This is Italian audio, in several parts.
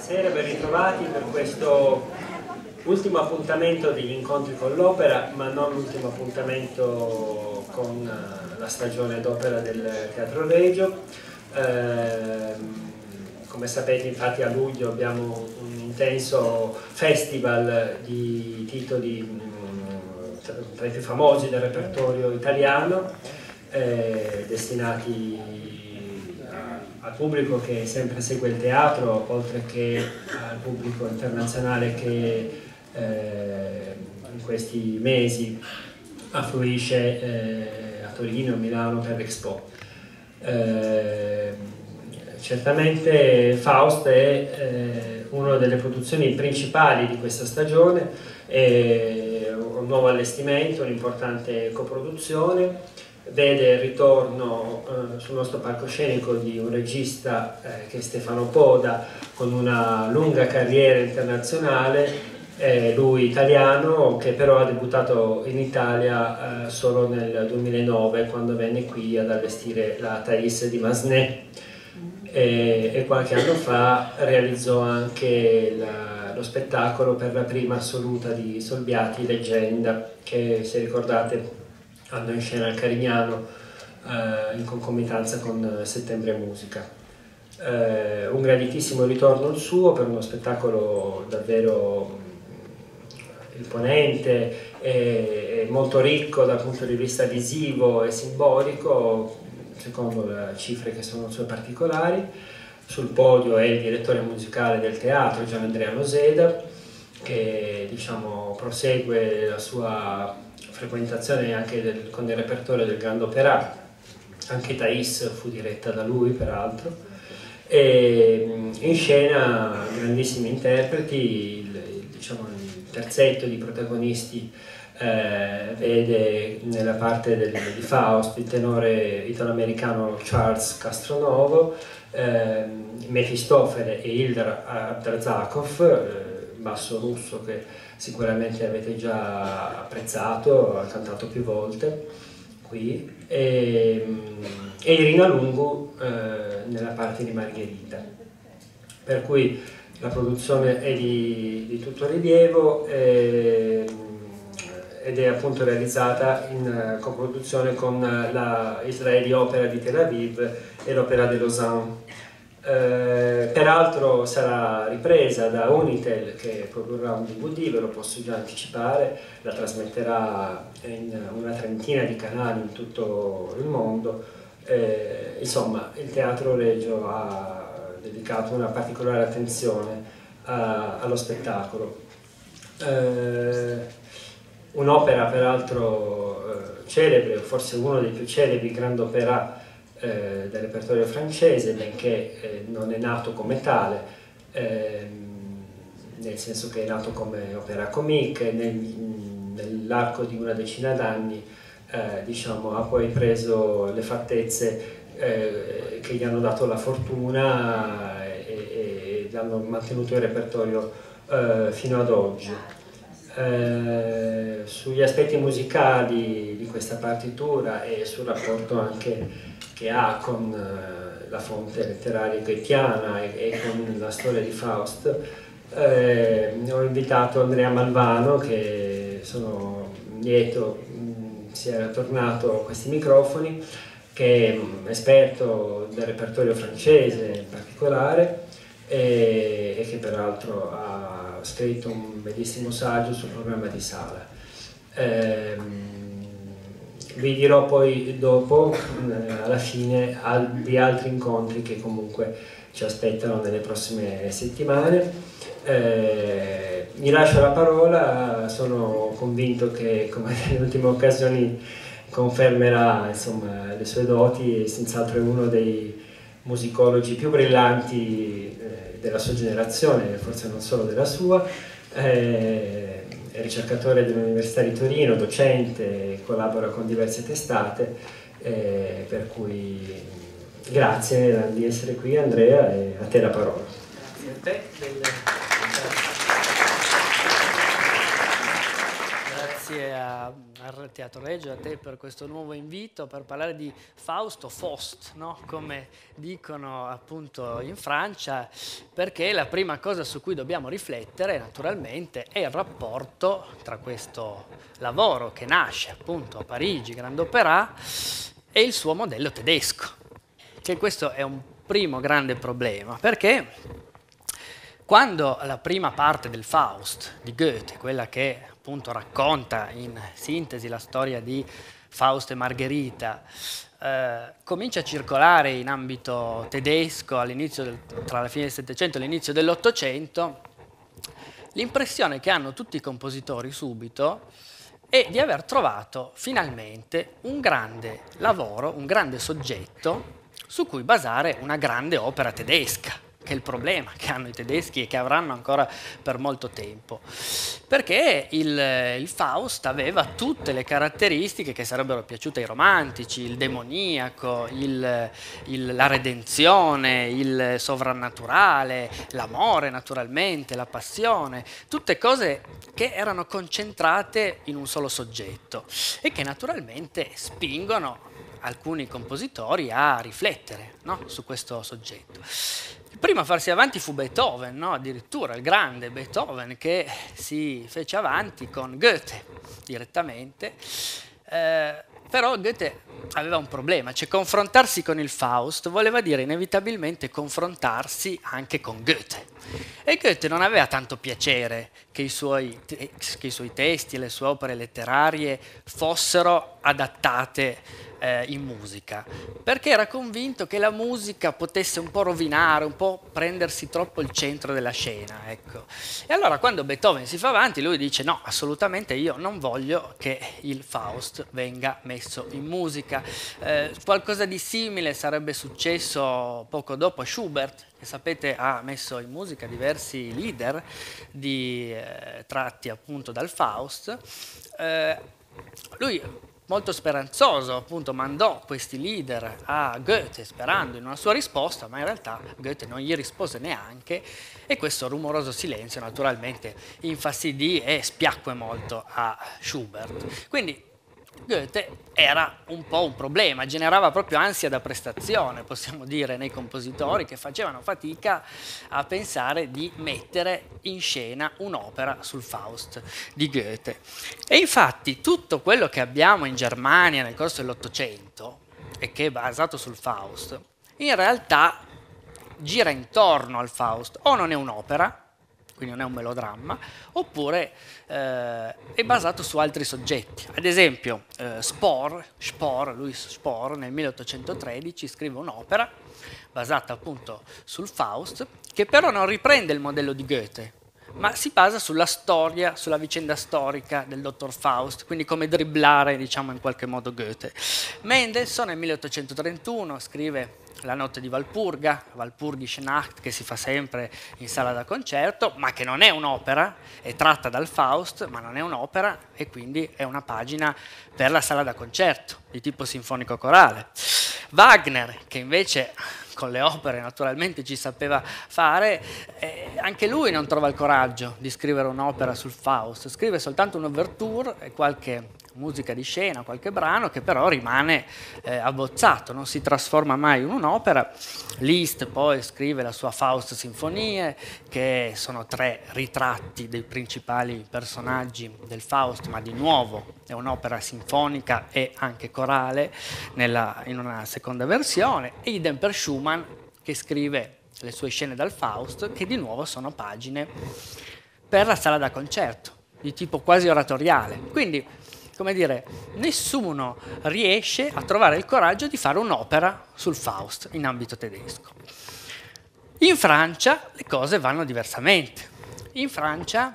Buonasera, ben ritrovati per questo ultimo appuntamento degli incontri con l'opera, ma non l'ultimo appuntamento con la stagione d'opera del Teatro Regio. Come sapete, infatti, a luglio abbiamo un intenso festival di titoli tra i più famosi del repertorio italiano, destinati al pubblico che sempre segue il teatro, oltre che al pubblico internazionale che in questi mesi affluisce a Torino, a Milano per l'Expo. Certamente Faust è una delle produzioni principali di questa stagione, è un nuovo allestimento, un'importante coproduzione. Vede il ritorno sul nostro palcoscenico di un regista che è Stefano Poda, con una lunga carriera internazionale, lui italiano, che però ha debuttato in Italia solo nel 2009, quando venne qui ad allestire la Thais di Massenet, e qualche anno fa realizzò anche lo spettacolo per la prima assoluta di Solbiati, Leggenda, che, se ricordate, andò in scena al Carignano in concomitanza con Settembre Musica. Un graditissimo ritorno il suo, per uno spettacolo davvero imponente e molto ricco dal punto di vista visivo e simbolico, secondo le cifre che sono sue particolari. Sul podio è il direttore musicale del teatro, Gian Andrea Noseda, che prosegue la sua frequentazione anche con il repertorio del Grand Opéra. Anche Thais fu diretta da lui, peraltro, e in scena grandissimi interpreti. Il terzetto di protagonisti vede nella parte di Faust il tenore italo-americano Charles Castronovo, Mefistofele e Ildar Abdrazakov, basso russo che sicuramente avete già apprezzato, ha cantato più volte qui, e Irina Lungu nella parte di Margherita. Per cui la produzione è di tutto rilievo ed è appunto realizzata in coproduzione con la Israeli Opera di Tel Aviv e l'Opera di Lausanne. Peraltro sarà ripresa da Unitel, che produrrà un DVD, ve lo posso già anticipare, la trasmetterà in una trentina di canali in tutto il mondo. Insomma, il Teatro Regio ha dedicato una particolare attenzione allo spettacolo. Un'opera peraltro celebre, forse uno dei più celebri Grand Opéra del repertorio francese, benché non è nato come tale, nel senso che è nato come opera comique. Nell'arco di una decina d'anni ha poi preso le fattezze che gli hanno dato la fortuna e hanno mantenuto il repertorio fino ad oggi. Sugli aspetti musicali di questa partitura e sul rapporto anche che ha con la fonte letteraria goetiana e con la storia di Faust, ho invitato Andrea Malvano, che sono lieto sia tornato a questi microfoni, che è un esperto del repertorio francese in particolare, e che peraltro ha scritto un bellissimo saggio sul programma di Sala. Vi dirò poi dopo, alla fine, di altri incontri che comunque ci aspettano nelle prossime settimane. Mi lascio la parola, sono convinto che, come nelle ultime occasioni, confermerà le sue doti, e senz'altro è uno dei musicologi più brillanti della sua generazione, forse non solo della sua. È ricercatore dell'Università di Torino, docente, collabora con diverse testate, per cui grazie di essere qui, Andrea, e a te la parola. Grazie a te. grazie al Teatro Regio, a te per questo nuovo invito per parlare di Faust o Faust, no? Come dicono appunto in Francia, perché la prima cosa su cui dobbiamo riflettere naturalmente è il rapporto tra questo lavoro che nasce appunto a Parigi, Grand Opéra, e il suo modello tedesco, che questo è un primo grande problema, perché quando la prima parte del Faust di Goethe, quella che appunto racconta in sintesi la storia di Faust e Margherita, comincia a circolare in ambito tedesco tra la fine del Settecento e l'inizio dell'Ottocento, l'impressione che hanno tutti i compositori subito è di aver trovato finalmente un grande lavoro, un grande soggetto su cui basare una grande opera tedesca, che è il problema che hanno i tedeschi e che avranno ancora per molto tempo, perché il Faust aveva tutte le caratteristiche che sarebbero piaciute ai romantici: il demoniaco, la redenzione, il sovrannaturale, l'amore naturalmente, la passione, tutte cose che erano concentrate in un solo soggetto e che naturalmente spingono alcuni compositori a riflettere, no? Su questo soggetto. Il primo a farsi avanti fu Beethoven, no? Addirittura il grande Beethoven, che si fece avanti con Goethe direttamente, però Goethe aveva un problema, cioè confrontarsi con il Faust voleva dire inevitabilmente confrontarsi anche con Goethe, e Goethe non aveva tanto piacere che i suoi testi e le sue opere letterarie fossero adattate in musica, perché era convinto che la musica potesse un po' rovinare, un po' prendersi troppo il centro della scena, ecco. E allora quando Beethoven si fa avanti, lui dice: no, assolutamente io non voglio che il Faust venga messo in musica. Qualcosa di simile sarebbe successo poco dopo a Schubert, che sapete ha messo in musica diversi lieder tratti appunto dal Faust. Lui, molto speranzoso, appunto, mandò questi leader a Goethe sperando in una sua risposta, ma in realtà Goethe non gli rispose neanche, e questo rumoroso silenzio naturalmente infastidì e spiacque molto a Schubert. Quindi Goethe era un po' un problema, generava proprio ansia da prestazione, possiamo dire, nei compositori, che facevano fatica a pensare di mettere in scena un'opera sul Faust di Goethe. E infatti tutto quello che abbiamo in Germania nel corso dell'Ottocento, e che è basato sul Faust, in realtà gira intorno al Faust, o non è un'opera, quindi non è un melodramma, oppure è basato su altri soggetti. Ad esempio Louis Spohr nel 1813 scrive un'opera basata appunto sul Faust, che però non riprende il modello di Goethe, ma si basa sulla storia, sulla vicenda storica del dottor Faust, quindi come dribblare, diciamo, in qualche modo Goethe. Mendelssohn nel 1831 scrive La notte di Walpurga, Walpurgische Nacht, che si fa sempre in sala da concerto, ma che non è un'opera, è tratta dal Faust, ma non è un'opera, e quindi è una pagina per la sala da concerto, di tipo sinfonico corale. Wagner, che invece con le opere naturalmente ci sapeva fare, anche lui non trova il coraggio di scrivere un'opera sul Faust, scrive soltanto un'ouverture e qualche musica di scena, qualche brano, che però rimane abbozzato, non si trasforma mai in un'opera. Liszt poi scrive la sua Faust Sinfonie, che sono 3 ritratti dei principali personaggi del Faust, ma di nuovo è un'opera sinfonica e anche corale in una seconda versione, e idem per Schumann, che scrive le sue scene dal Faust, che di nuovo sono pagine per la sala da concerto, di tipo quasi oratoriale. Quindi, come dire, nessuno riesce a trovare il coraggio di fare un'opera sul Faust in ambito tedesco. In Francia le cose vanno diversamente. In Francia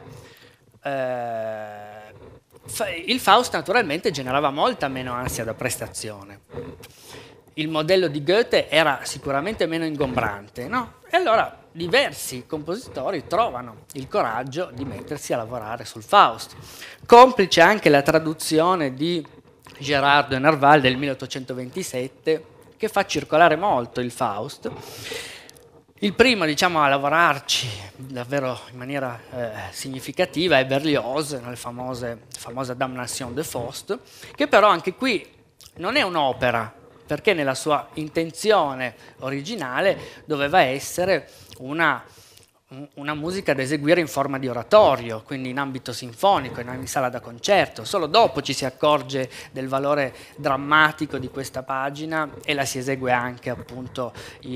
il Faust naturalmente generava molta meno ansia da prestazione. Il modello di Goethe era sicuramente meno ingombrante, no? E allora diversi compositori trovano il coraggio di mettersi a lavorare sul Faust. Complice anche la traduzione di Gérard de Nerval del 1827, che fa circolare molto il Faust. Il primo, diciamo, a lavorarci davvero in maniera significativa è Berlioz, nella famosa Damnation de Faust, che però anche qui non è un'opera, perché nella sua intenzione originale doveva essere una musica da eseguire in forma di oratorio, quindi in ambito sinfonico, in sala da concerto. Solo dopo ci si accorge del valore drammatico di questa pagina e la si esegue anche appunto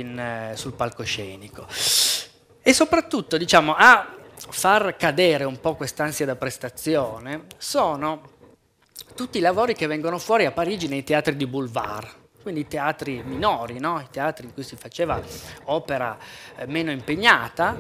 sul palcoscenico. E soprattutto, diciamo, a far cadere un po' quest'ansia da prestazione sono tutti i lavori che vengono fuori a Parigi nei teatri di boulevard, quindi i teatri minori, no? I teatri in cui si faceva opera meno impegnata,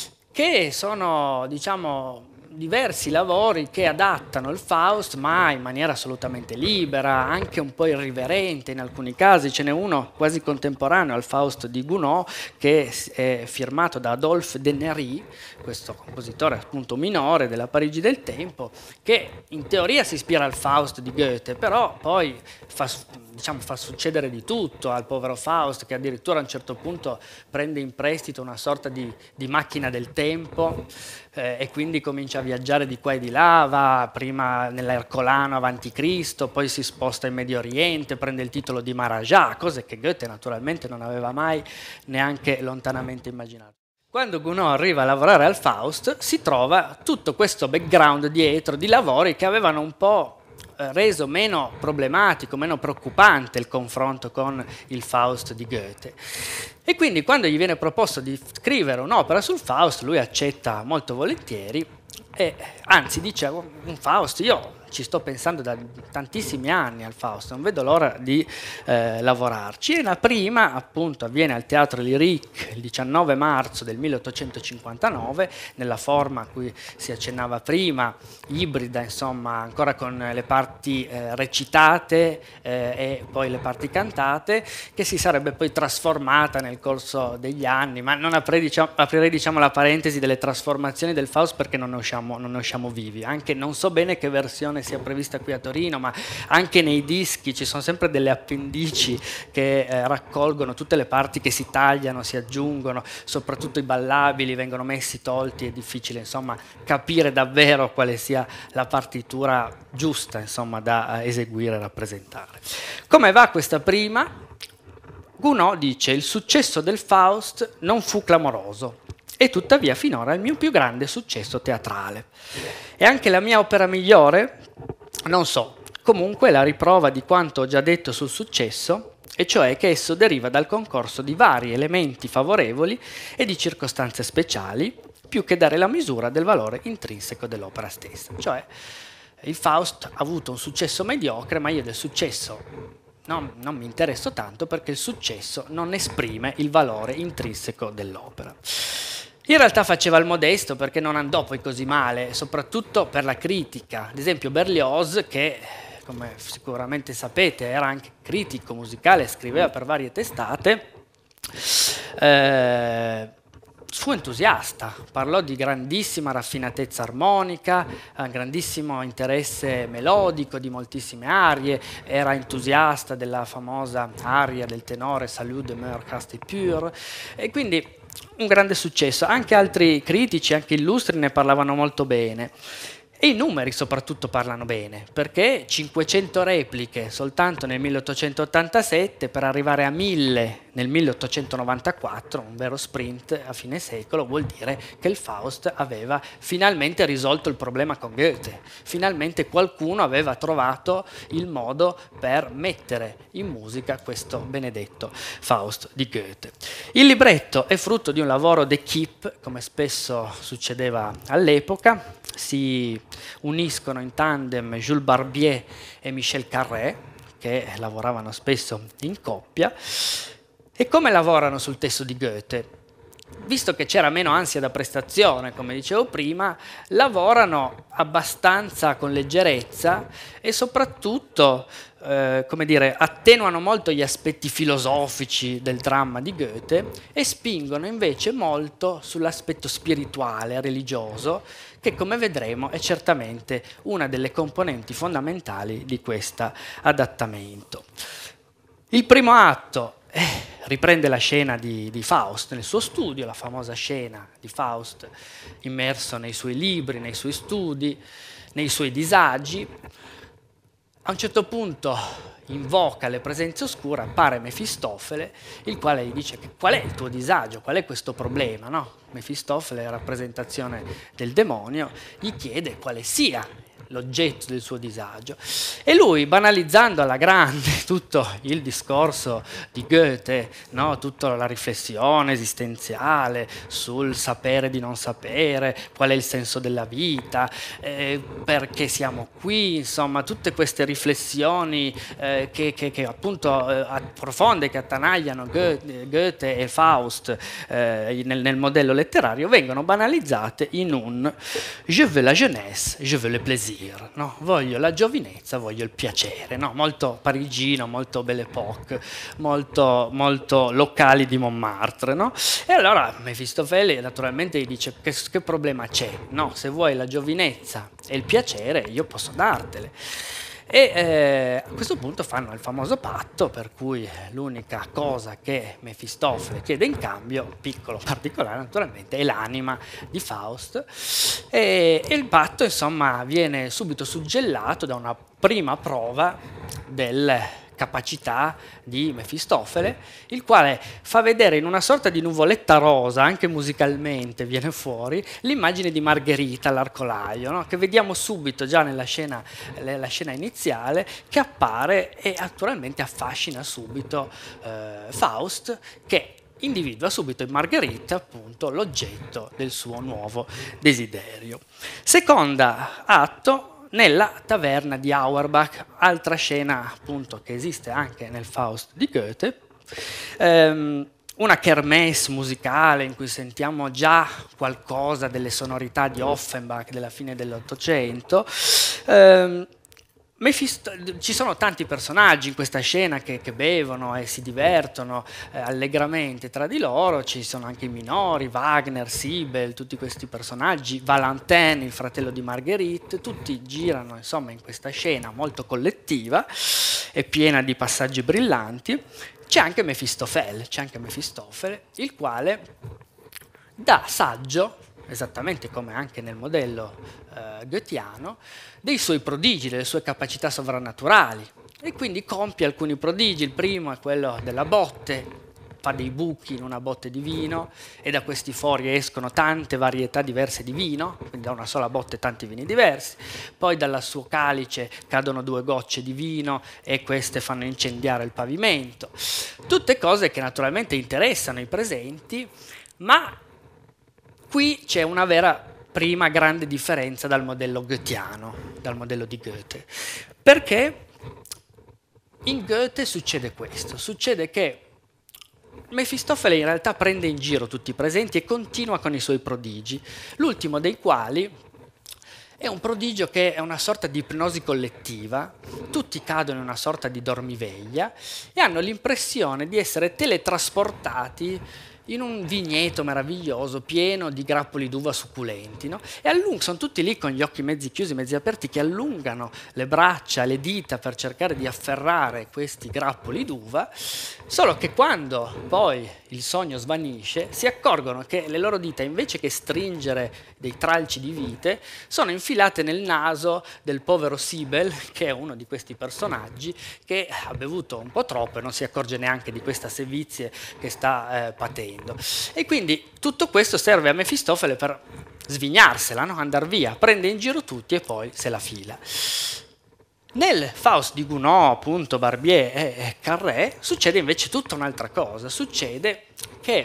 che sono, diciamo, diversi lavori che adattano il Faust, ma in maniera assolutamente libera, anche un po' irriverente in alcuni casi. Ce n'è uno quasi contemporaneo al Faust di Gounod, che è firmato da Adolphe Dennery, questo compositore appunto minore della Parigi del tempo, che in teoria si ispira al Faust di Goethe, però poi fa succedere di tutto al povero Faust, che addirittura a un certo punto prende in prestito una sorta di macchina del tempo e quindi comincia a viaggiare di qua e di là, va prima nell'Ercolano avanti Cristo, poi si sposta in Medio Oriente, prende il titolo di Maharaja, cose che Goethe naturalmente non aveva mai neanche lontanamente immaginato. Quando Gounod arriva a lavorare al Faust si trova tutto questo background dietro di lavori che avevano un po' reso meno problematico, meno preoccupante il confronto con il Faust di Goethe. E quindi quando gli viene proposto di scrivere un'opera sul Faust, lui accetta molto volentieri e anzi dice: un Faust, io ci sto pensando da tantissimi anni al Faust, non vedo l'ora di lavorarci. E la prima appunto avviene al Teatro Lyrique il 19 marzo del 1859, nella forma a cui si accennava prima, ibrida, insomma, ancora con le parti recitate e poi le parti cantate, che si sarebbe poi trasformata nel corso degli anni, ma non aprirei diciamo la parentesi delle trasformazioni del Faust, perché non ne usciamo vivi. Anche non so bene che versione sia prevista qui a Torino, ma anche nei dischi ci sono sempre delle appendici che raccolgono tutte le parti che si tagliano, si aggiungono, soprattutto i ballabili vengono messi, tolti, è difficile insomma capire davvero quale sia la partitura giusta insomma da eseguire e rappresentare. Come va questa prima? Gounod dice: il successo del Faust non fu clamoroso e tuttavia finora è il mio più grande successo teatrale. E anche la mia opera migliore? Non so. Comunque la riprova di quanto ho già detto sul successo, e cioè che esso deriva dal concorso di vari elementi favorevoli e di circostanze speciali, più che dare la misura del valore intrinseco dell'opera stessa. Cioè, il Faust ha avuto un successo mediocre, ma io del successo non mi interesso tanto, perché il successo non esprime il valore intrinseco dell'opera. In realtà faceva il modesto, perché non andò poi così male, soprattutto per la critica. Ad esempio Berlioz, che come sicuramente sapete era anche critico musicale, scriveva per varie testate, fu entusiasta, parlò di grandissima raffinatezza armonica, grandissimo interesse melodico, di moltissime arie, era entusiasta della famosa aria del tenore Salut demeure chaste et pure, e quindi un grande successo. Anche altri critici, anche illustri, ne parlavano molto bene. E i numeri soprattutto parlano bene, perché 500 repliche soltanto nel 1887 per arrivare a 1000 nel 1894, un vero sprint a fine secolo, vuol dire che il Faust aveva finalmente risolto il problema con Goethe, finalmente qualcuno aveva trovato il modo per mettere in musica questo benedetto Faust di Goethe. Il libretto è frutto di un lavoro d'équipe, come spesso succedeva all'epoca. Si uniscono in tandem Jules Barbier e Michel Carré, che lavoravano spesso in coppia. E come lavorano sul testo di Goethe? Visto che c'era meno ansia da prestazione, come dicevo prima, lavorano abbastanza con leggerezza e soprattutto, come dire, attenuano molto gli aspetti filosofici del dramma di Goethe e spingono invece molto sull'aspetto spirituale, religioso, che come vedremo è certamente una delle componenti fondamentali di questo adattamento. Il primo atto riprende la scena di Faust nel suo studio, la famosa scena di Faust immerso nei suoi libri, nei suoi studi, nei suoi disagi. A un certo punto invoca le presenze oscure, appare Mefistofele, il quale gli dice qual è il tuo disagio, qual è questo problema, no? Mefistofele, rappresentazione del demonio, gli chiede quale sia l'oggetto del suo disagio e lui, banalizzando alla grande tutto il discorso di Goethe, no? Tutta la riflessione esistenziale sul sapere di non sapere, qual è il senso della vita, perché siamo qui, insomma tutte queste riflessioni che appunto profonde, che attanagliano Goethe e Faust nel modello letterario, vengono banalizzate in un je veux la jeunesse, je veux le plaisir. No? Voglio la giovinezza, voglio il piacere, no? Molto parigino, molto Belle Époque, molto locali di Montmartre. No? E allora Mefistofele naturalmente gli dice che problema c'è? No? Se vuoi la giovinezza e il piacere io posso dartele. E a questo punto fanno il famoso patto per cui l'unica cosa che Mefistofele chiede in cambio, piccolo particolare naturalmente, è l'anima di Faust e il patto insomma viene subito suggellato da una prima prova delle capacità di Mefistofele, il quale fa vedere in una sorta di nuvoletta rosa, anche musicalmente viene fuori, l'immagine di Margherita all'arcolaio, no? Che vediamo subito già nella scena iniziale, che appare e naturalmente affascina subito Faust, che individua subito in Margherita appunto l'oggetto del suo nuovo desiderio. Seconda atto, nella taverna di Auerbach, altra scena appunto che esiste anche nel Faust di Goethe, una kermesse musicale in cui sentiamo già qualcosa delle sonorità di Offenbach della fine dell'Ottocento. Ci sono tanti personaggi in questa scena che bevono e si divertono allegramente tra di loro, ci sono anche i minori, Wagner, Sibel, tutti questi personaggi, Valentin, il fratello di Marguerite, tutti girano insomma in questa scena molto collettiva e piena di passaggi brillanti. C'è anche Mefistofele, il quale da saggio, esattamente come anche nel modello goethiano, dei suoi prodigi, delle sue capacità sovrannaturali e quindi compie alcuni prodigi. Il primo è quello della botte, fa dei buchi in una botte di vino e da questi fori escono tante varietà diverse di vino, quindi da una sola botte tanti vini diversi, poi dal suo calice cadono 2 gocce di vino e queste fanno incendiare il pavimento. Tutte cose che naturalmente interessano i presenti, ma qui c'è una vera prima grande differenza dal modello goethiano, dal modello di Goethe, perché in Goethe succede questo, succede che Mefistofele in realtà prende in giro tutti i presenti e continua con i suoi prodigi, l'ultimo dei quali è un prodigio che è una sorta di ipnosi collettiva, tutti cadono in una sorta di dormiveglia e hanno l'impressione di essere teletrasportati in un vigneto meraviglioso pieno di grappoli d'uva succulenti, no? E sono tutti lì con gli occhi mezzi chiusi, mezzi aperti, che allungano le braccia, le dita per cercare di afferrare questi grappoli d'uva, solo che quando poi il sogno svanisce si accorgono che le loro dita, invece che stringere dei tralci di vite, sono infilate nel naso del povero Sibel, che è uno di questi personaggi che ha bevuto un po' troppo e non si accorge neanche di questa sevizie che sta patendo. E quindi tutto questo serve a Mefistofele per svignarsela, no? Andar via, prende in giro tutti e poi se la fila. Nel Faust di Gounod, appunto, Barbier e Carré succede invece tutta un'altra cosa, succede che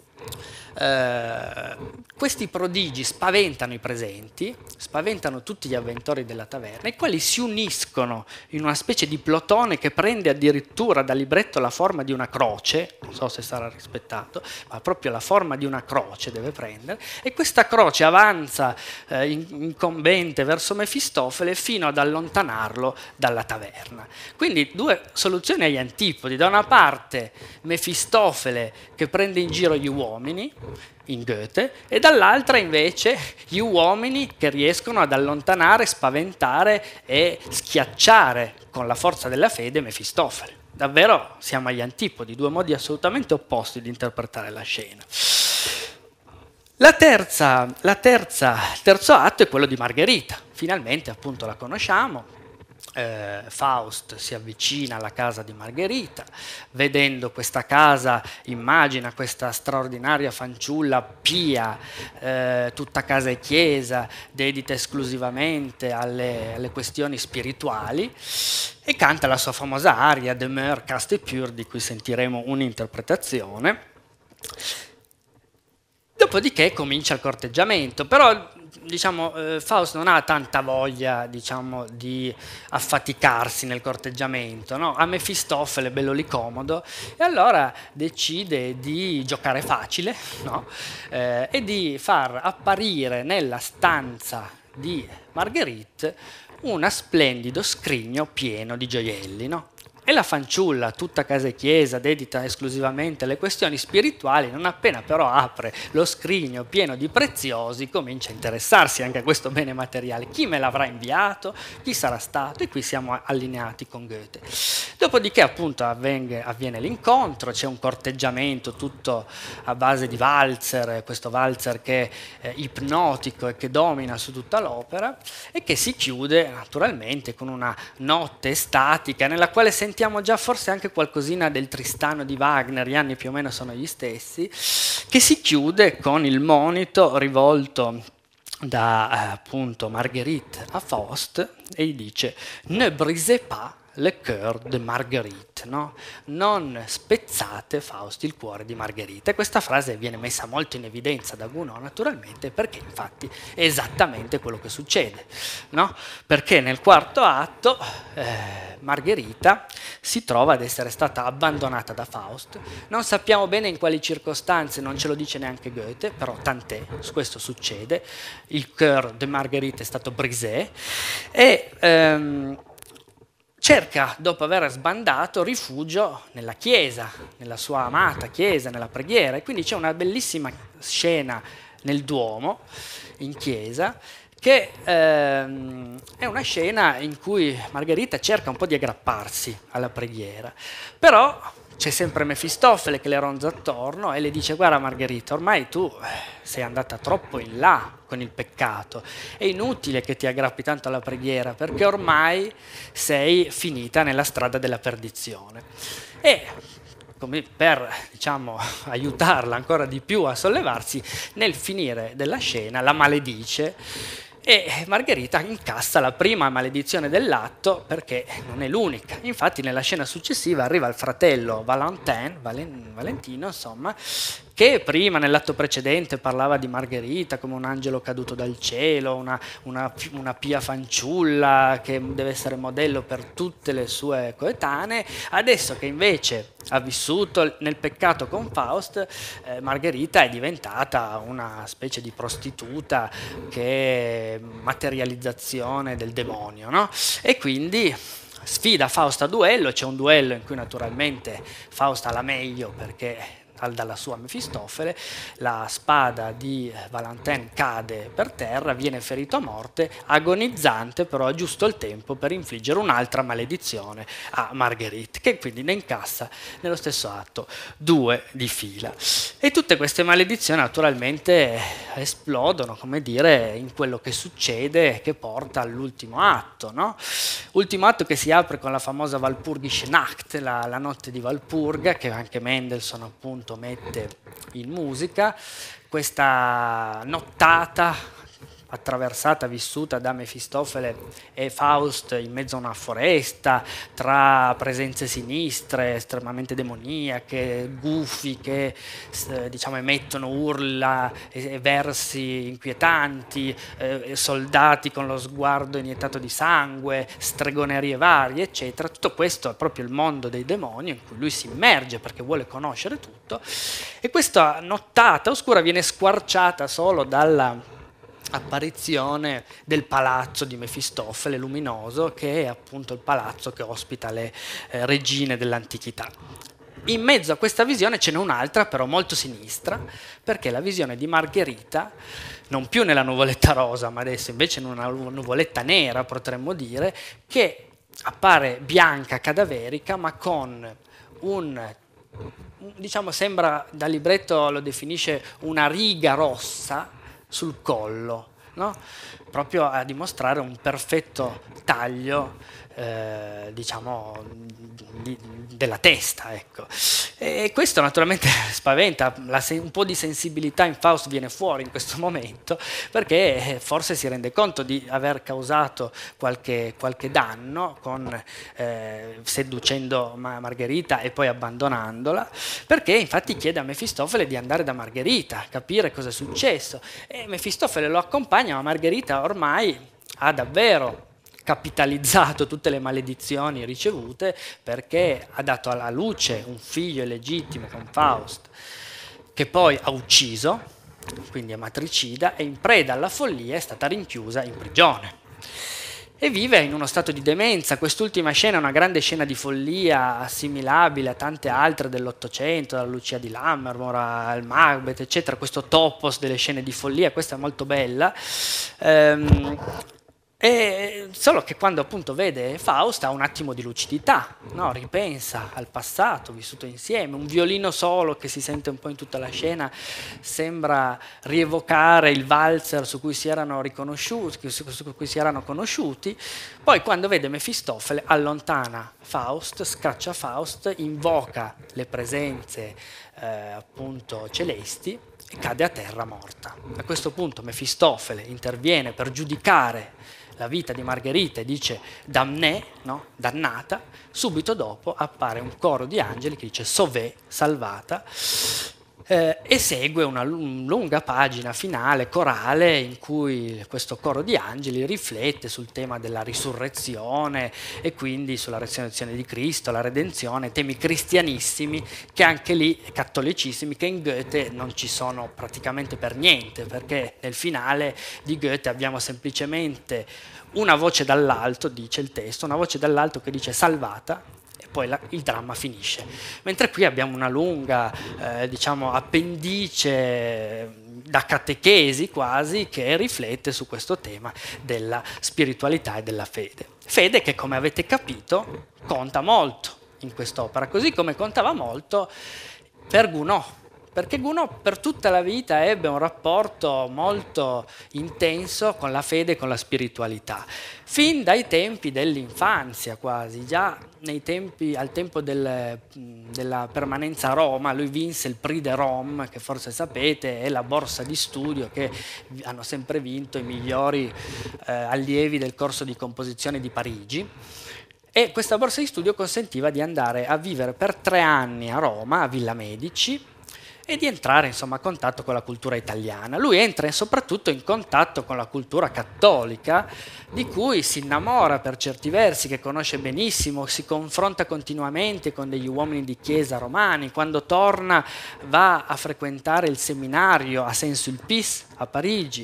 questi prodigi spaventano i presenti, spaventano tutti gli avventori della taverna, i quali si uniscono in una specie di plotone che prende addirittura da libretto la forma di una croce, non so se sarà rispettato, ma proprio la forma di una croce deve prendere, e questa croce avanza incombente verso Mefistofele fino ad allontanarlo dalla taverna. Quindi 2 soluzioni agli antipodi: da una parte Mefistofele che prende in giro gli uomini in Goethe, e dall'altra invece gli uomini che riescono ad allontanare, spaventare e schiacciare con la forza della fede Mefistofele. davvero siamo agli antipodi, due modi assolutamente opposti di interpretare la scena. Il terzo atto è quello di Margherita. Finalmente appunto la conosciamo. Faust si avvicina alla casa di Margherita, vedendo questa casa immagina questa straordinaria fanciulla pia, tutta casa e chiesa, dedita esclusivamente alle questioni spirituali, e canta la sua famosa aria Demeure caste et pure, di cui sentiremo un'interpretazione. Dopodiché comincia il corteggiamento, però diciamo, Faust non ha tanta voglia, diciamo, di affaticarsi nel corteggiamento, no? A Mefistofele, bello lì comodo, e allora decide di giocare facile, no? E di far apparire nella stanza di Marguerite un splendido scrigno pieno di gioielli, no? E la fanciulla, tutta casa e chiesa, dedita esclusivamente alle questioni spirituali, non appena però apre lo scrigno pieno di preziosi, comincia a interessarsi anche a questo bene materiale. Chi me l'avrà inviato? Chi sarà stato? E qui siamo allineati con Goethe. Dopodiché appunto avviene l'incontro, c'è un corteggiamento tutto a base di valzer, questo valzer che è ipnotico e che domina su tutta l'opera, e che si chiude naturalmente con una notte estatica nella quale sentiamo già forse anche qualcosina del Tristano di Wagner, gli anni più o meno sono gli stessi, che si chiude con il monito rivolto da appunto Marguerite a Faust, e gli dice «Ne brisez pas le cœur de Marguerite», no? Non spezzate, Faust, il cuore di Margherita. E questa frase viene messa molto in evidenza da Gounod, naturalmente, perché infatti è esattamente quello che succede, no? Perché nel quarto atto Margherita si trova ad essere stata abbandonata da Faust. Non sappiamo bene in quali circostanze, non ce lo dice neanche Goethe, però tant'è, questo succede. Il cœur de Marguerite è stato brisé, e cerca, dopo aver sbandato, rifugio nella chiesa, nella sua amata chiesa, nella preghiera, e quindi c'è una bellissima scena nel Duomo, in chiesa, che è una scena in cui Margherita cerca un po' di aggrapparsi alla preghiera, però c'è sempre Mefistofele che le ronza attorno e le dice: guarda Margherita, ormai tu sei andata troppo in là con il peccato, è inutile che ti aggrappi tanto alla preghiera perché ormai sei finita nella strada della perdizione. E come per, diciamo, aiutarla ancora di più a sollevarsi, nel finire della scena la maledice, e Margherita incassa la prima maledizione dell'atto, perché non è l'unica. Infatti nella scena successiva arriva il fratello Valentino, insomma, che prima nell'atto precedente parlava di Margherita come un angelo caduto dal cielo, una pia fanciulla che deve essere modello per tutte le sue coetanee. Adesso che invece ha vissuto nel peccato con Faust, Margherita è diventata una specie di prostituta che è materializzazione del demonio, no? E quindi sfida Faust a duello. C'è un duello in cui naturalmente Faust ha la meglio perché dalla sua Mefistofele, la spada di Valentin cade per terra, viene ferito a morte, agonizzante, però ha giusto il tempo per infliggere un'altra maledizione a Marguerite, che quindi ne incassa nello stesso atto 2 di fila. E tutte queste maledizioni naturalmente esplodono, come dire, in quello che succede, che porta all'ultimo atto, no? Ultimo atto che si apre con la famosa Walpurgische Nacht, la notte di Valpurga, che anche Mendelssohn appunto mette in musica, questa nottata attraversata, vissuta da Mefistofele e Faust in mezzo a una foresta, tra presenze sinistre, estremamente demoniache, gufi che diciamo emettono urla e versi inquietanti, soldati con lo sguardo iniettato di sangue, stregonerie varie, eccetera. Tutto questo è proprio il mondo dei demoni in cui lui si immerge perché vuole conoscere tutto, e questa nottata oscura viene squarciata solo dalla apparizione del palazzo di Mefistofele luminoso, che è appunto il palazzo che ospita le regine dell'antichità. In mezzo a questa visione ce n'è un'altra però molto sinistra, perché la visione di Margherita, non più nella nuvoletta rosa ma adesso invece in una nuvoletta nera, potremmo dire, che appare bianca, cadaverica, ma con diciamo, sembra, dal libretto lo definisce una riga rossa sul collo, no? Proprio a dimostrare un perfetto taglio, diciamo, della testa, ecco. E questo naturalmente spaventa, un po' di sensibilità in Faust viene fuori in questo momento, perché forse si rende conto di aver causato qualche danno seducendo Margherita e poi abbandonandola, perché infatti chiede a Mefistofele di andare da Margherita, capire cosa è successo, e Mefistofele lo accompagna, ma Margherita ormai ha davvero capitalizzato tutte le maledizioni ricevute, perché ha dato alla luce un figlio illegittimo con Faust, che poi ha ucciso, quindi è matricida, e in preda alla follia è stata rinchiusa in prigione. E vive in uno stato di demenza. Quest'ultima scena è una grande scena di follia assimilabile a tante altre dell'Ottocento, dalla Lucia di Lammermoor al Macbeth, eccetera, questo topos delle scene di follia, questa è molto bella. E solo che quando appunto vede Faust ha un attimo di lucidità, no? Ripensa al passato vissuto insieme, un violino solo che si sente un po' in tutta la scena sembra rievocare il valzer su cui si erano conosciuti. Poi quando vede Mefistofele allontana Faust, scaccia Faust, invoca le presenze appunto celesti e cade a terra morta. A questo punto Mefistofele interviene per giudicare la vita di Margherita e dice damnè, no? Dannata. Subito dopo appare un coro di angeli che dice sauvé, salvata, e segue una lunga pagina finale corale in cui questo coro di angeli riflette sul tema della risurrezione e quindi sulla resurrezione di Cristo, la redenzione, temi cristianissimi che anche lì, cattolicissimi, che in Goethe non ci sono praticamente per niente, perché nel finale di Goethe abbiamo semplicemente una voce dall'alto, dice il testo, una voce dall'alto che dice salvata, poi il dramma finisce. Mentre qui abbiamo una lunga diciamo, appendice da catechesi quasi che riflette su questo tema della spiritualità e della fede. Fede che, come avete capito, conta molto in quest'opera, così come contava molto per Gounod, perché Gounod per tutta la vita ebbe un rapporto molto intenso con la fede e con la spiritualità, fin dai tempi dell'infanzia quasi, già al tempo della permanenza a Roma. Lui vinse il Prix de Rome, che forse sapete è la borsa di studio che hanno sempre vinto i migliori allievi del corso di composizione di Parigi. E questa borsa di studio consentiva di andare a vivere per 3 anni a Roma, a Villa Medici, e di entrare insomma a contatto con la cultura italiana. Lui entra soprattutto in contatto con la cultura cattolica, di cui si innamora per certi versi, che conosce benissimo, si confronta continuamente con degli uomini di chiesa romani. Quando torna va a frequentare il seminario a Saint-Sulpice a Parigi.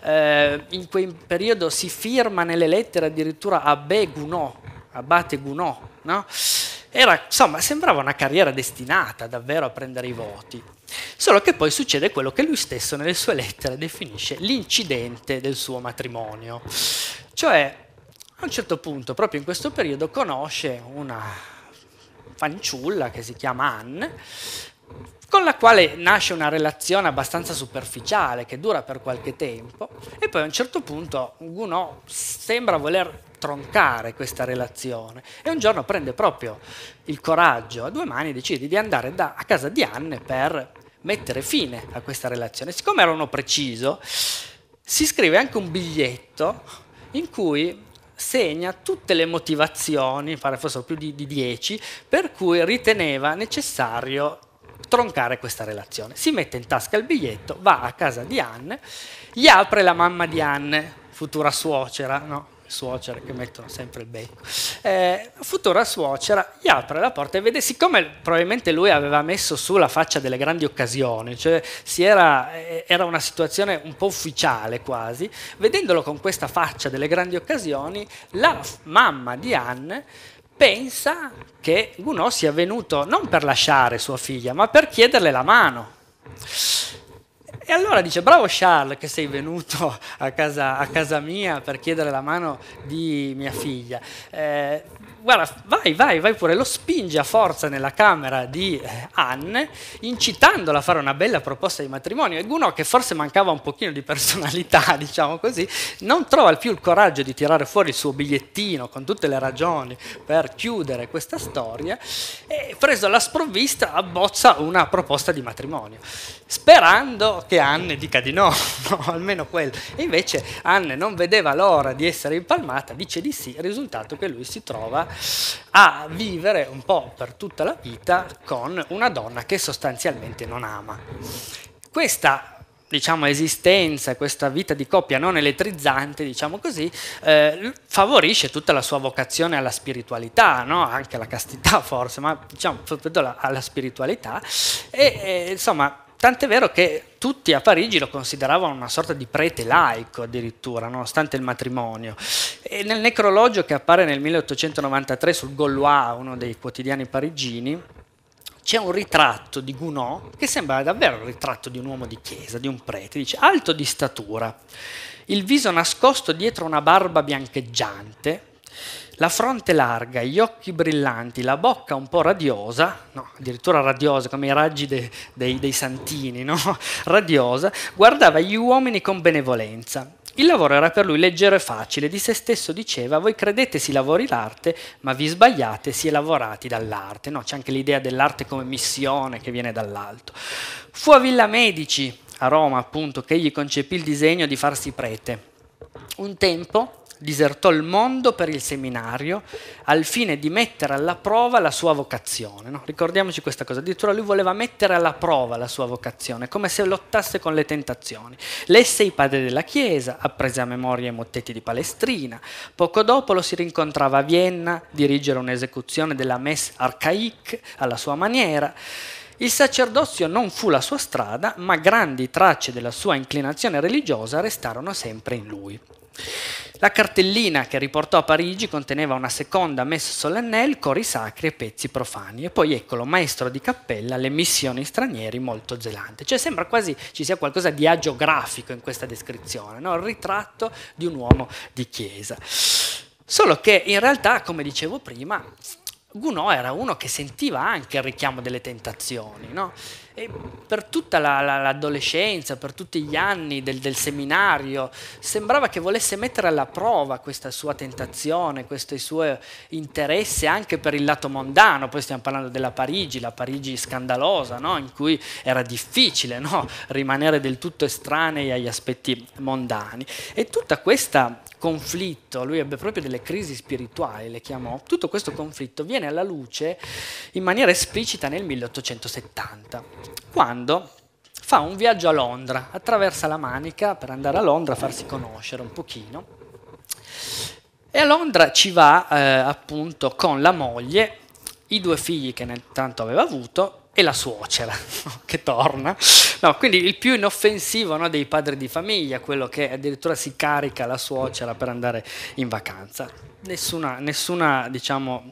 In quel periodo si firma nelle lettere addirittura Abbé Gounod, Abate Gounod, no? Insomma, sembrava una carriera destinata davvero a prendere i voti. Solo che poi succede quello che lui stesso nelle sue lettere definisce l'incidente del suo matrimonio. Cioè, a un certo punto, proprio in questo periodo, conosce una fanciulla che si chiama Anne, con la quale nasce una relazione abbastanza superficiale che dura per qualche tempo, e poi a un certo punto Gounod sembra voler troncare questa relazione e un giorno prende proprio il coraggio a 2 mani e decide di andare a casa di Anne per mettere fine a questa relazione. Siccome era uno preciso, si scrive anche un biglietto in cui segna tutte le motivazioni, pare fossero più di 10, per cui riteneva necessario troncare questa relazione. Si mette in tasca il biglietto, va a casa di Anne, gli apre la mamma di Anne, futura suocera, no? Suocere che mettono sempre il becco, futura suocera, gli apre la porta e vede, siccome probabilmente lui aveva messo su la faccia delle grandi occasioni, cioè era una situazione un po' ufficiale quasi, vedendolo con questa faccia delle grandi occasioni, la mamma di Anne pensa che Gounod sia venuto non per lasciare sua figlia, ma per chiederle la mano. E allora dice: bravo Charles che sei venuto a casa mia per chiedere la mano di mia figlia. Guarda, vai pure, lo spinge a forza nella camera di Anne, incitandola a fare una bella proposta di matrimonio. E Gounod, che forse mancava un pochino di personalità, diciamo così, non trova più il coraggio di tirare fuori il suo bigliettino con tutte le ragioni per chiudere questa storia, e preso alla sprovvista abbozza una proposta di matrimonio, sperando che Anne dica di no, no, almeno quello. E invece Anne non vedeva l'ora di essere impalmata, dice di sì, risultato che lui si trova a vivere un po' per tutta la vita con una donna che sostanzialmente non ama. Questa, diciamo, esistenza, questa vita di coppia non elettrizzante, diciamo così, favorisce tutta la sua vocazione alla spiritualità, no? Anche alla castità forse, ma diciamo alla spiritualità, e insomma, tant'è vero che tutti a Parigi lo consideravano una sorta di prete laico addirittura, nonostante il matrimonio. E nel necrologio che appare nel 1893 sul Gaulois, uno dei quotidiani parigini, c'è un ritratto di Gounod che sembra davvero il ritratto di un uomo di chiesa, di un prete. Dice: alto di statura, il viso nascosto dietro una barba biancheggiante, la fronte larga, gli occhi brillanti, la bocca un po' radiosa, no, addirittura radiosa come i raggi dei santini, no? Radiosa, guardava gli uomini con benevolenza. Il lavoro era per lui leggero e facile, di se stesso diceva: voi credete si lavori l'arte, ma vi sbagliate, si è lavorati dall'arte. No, c'è anche l'idea dell'arte come missione che viene dall'alto. Fu a Villa Medici, a Roma appunto, che egli concepì il disegno di farsi prete. Un tempo disertò il mondo per il seminario al fine di mettere alla prova la sua vocazione, no? Ricordiamoci questa cosa, addirittura lui voleva mettere alla prova la sua vocazione, come se lottasse con le tentazioni. Lesse i padri della Chiesa, apprese a memoria i mottetti di Palestrina, poco dopo lo si rincontrava a Vienna, dirigere un'esecuzione della Messe archaïque alla sua maniera. Il sacerdozio non fu la sua strada, ma grandi tracce della sua inclinazione religiosa restarono sempre in lui. La cartellina che riportò a Parigi conteneva una seconda messe solennelle, cori sacri e pezzi profani, e poi eccolo maestro di cappella alle missioni stranieri molto zelante. Cioè sembra quasi ci sia qualcosa di agiografico in questa descrizione, no? Il ritratto di un uomo di chiesa. Solo che in realtà, come dicevo prima, Gounod era uno che sentiva anche il richiamo delle tentazioni, no? E per tutta l'adolescenza, per tutti gli anni del seminario, sembrava che volesse mettere alla prova questa sua tentazione, questo suo interesse anche per il lato mondano. Poi stiamo parlando della Parigi, la Parigi scandalosa, no? In cui era difficile, no? Rimanere del tutto estranei agli aspetti mondani. E tutta questa conflitto, lui ebbe proprio delle crisi spirituali, le chiamò, tutto questo conflitto viene alla luce in maniera esplicita nel 1870, quando fa un viaggio a Londra, attraversa la Manica per andare a Londra a farsi conoscere un pochino, e a Londra ci va appunto con la moglie, i 2 figli che intanto aveva avuto e la suocera che torna. No, quindi il più inoffensivo, no, dei padri di famiglia, quello che addirittura si carica la suocera per andare in vacanza. Nessuna diciamo,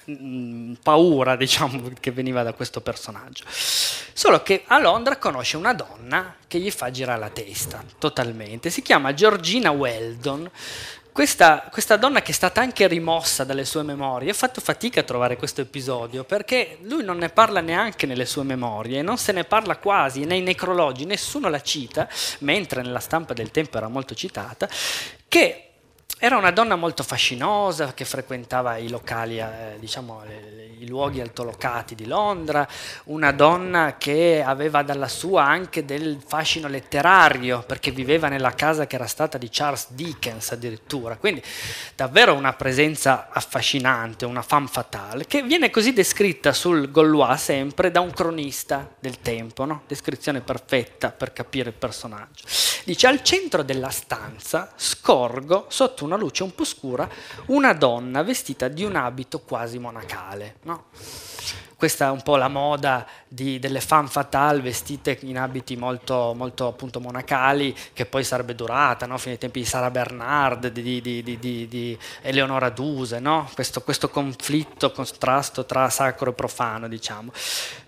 paura, diciamo, che veniva da questo personaggio. Solo che a Londra conosce una donna che gli fa girare la testa totalmente. Si chiama Georgina Weldon. Questa donna, che è stata anche rimossa dalle sue memorie, ha fatto fatica a trovare questo episodio perché lui non ne parla neanche nelle sue memorie, non se ne parla quasi nei necrologi, nessuno la cita, mentre nella stampa del tempo era molto citata, che era una donna molto fascinosa che frequentava i locali, diciamo i luoghi altolocati di Londra, una donna che aveva dalla sua anche del fascino letterario perché viveva nella casa che era stata di Charles Dickens addirittura, quindi davvero una presenza affascinante, una femme fatale, che viene così descritta sul Gaulois sempre da un cronista del tempo, no? Descrizione perfetta per capire il personaggio. Dice: al centro della stanza scorgo sotto una luce un po' scura una donna vestita di un abito quasi monacale, no? Questa è un po' la moda delle femme fatale vestite in abiti molto, molto appunto monacali, che poi sarebbe durata, no? Fino ai tempi di Sara Bernard, di Eleonora Duse, no? Questo conflitto, contrasto tra sacro e profano, diciamo.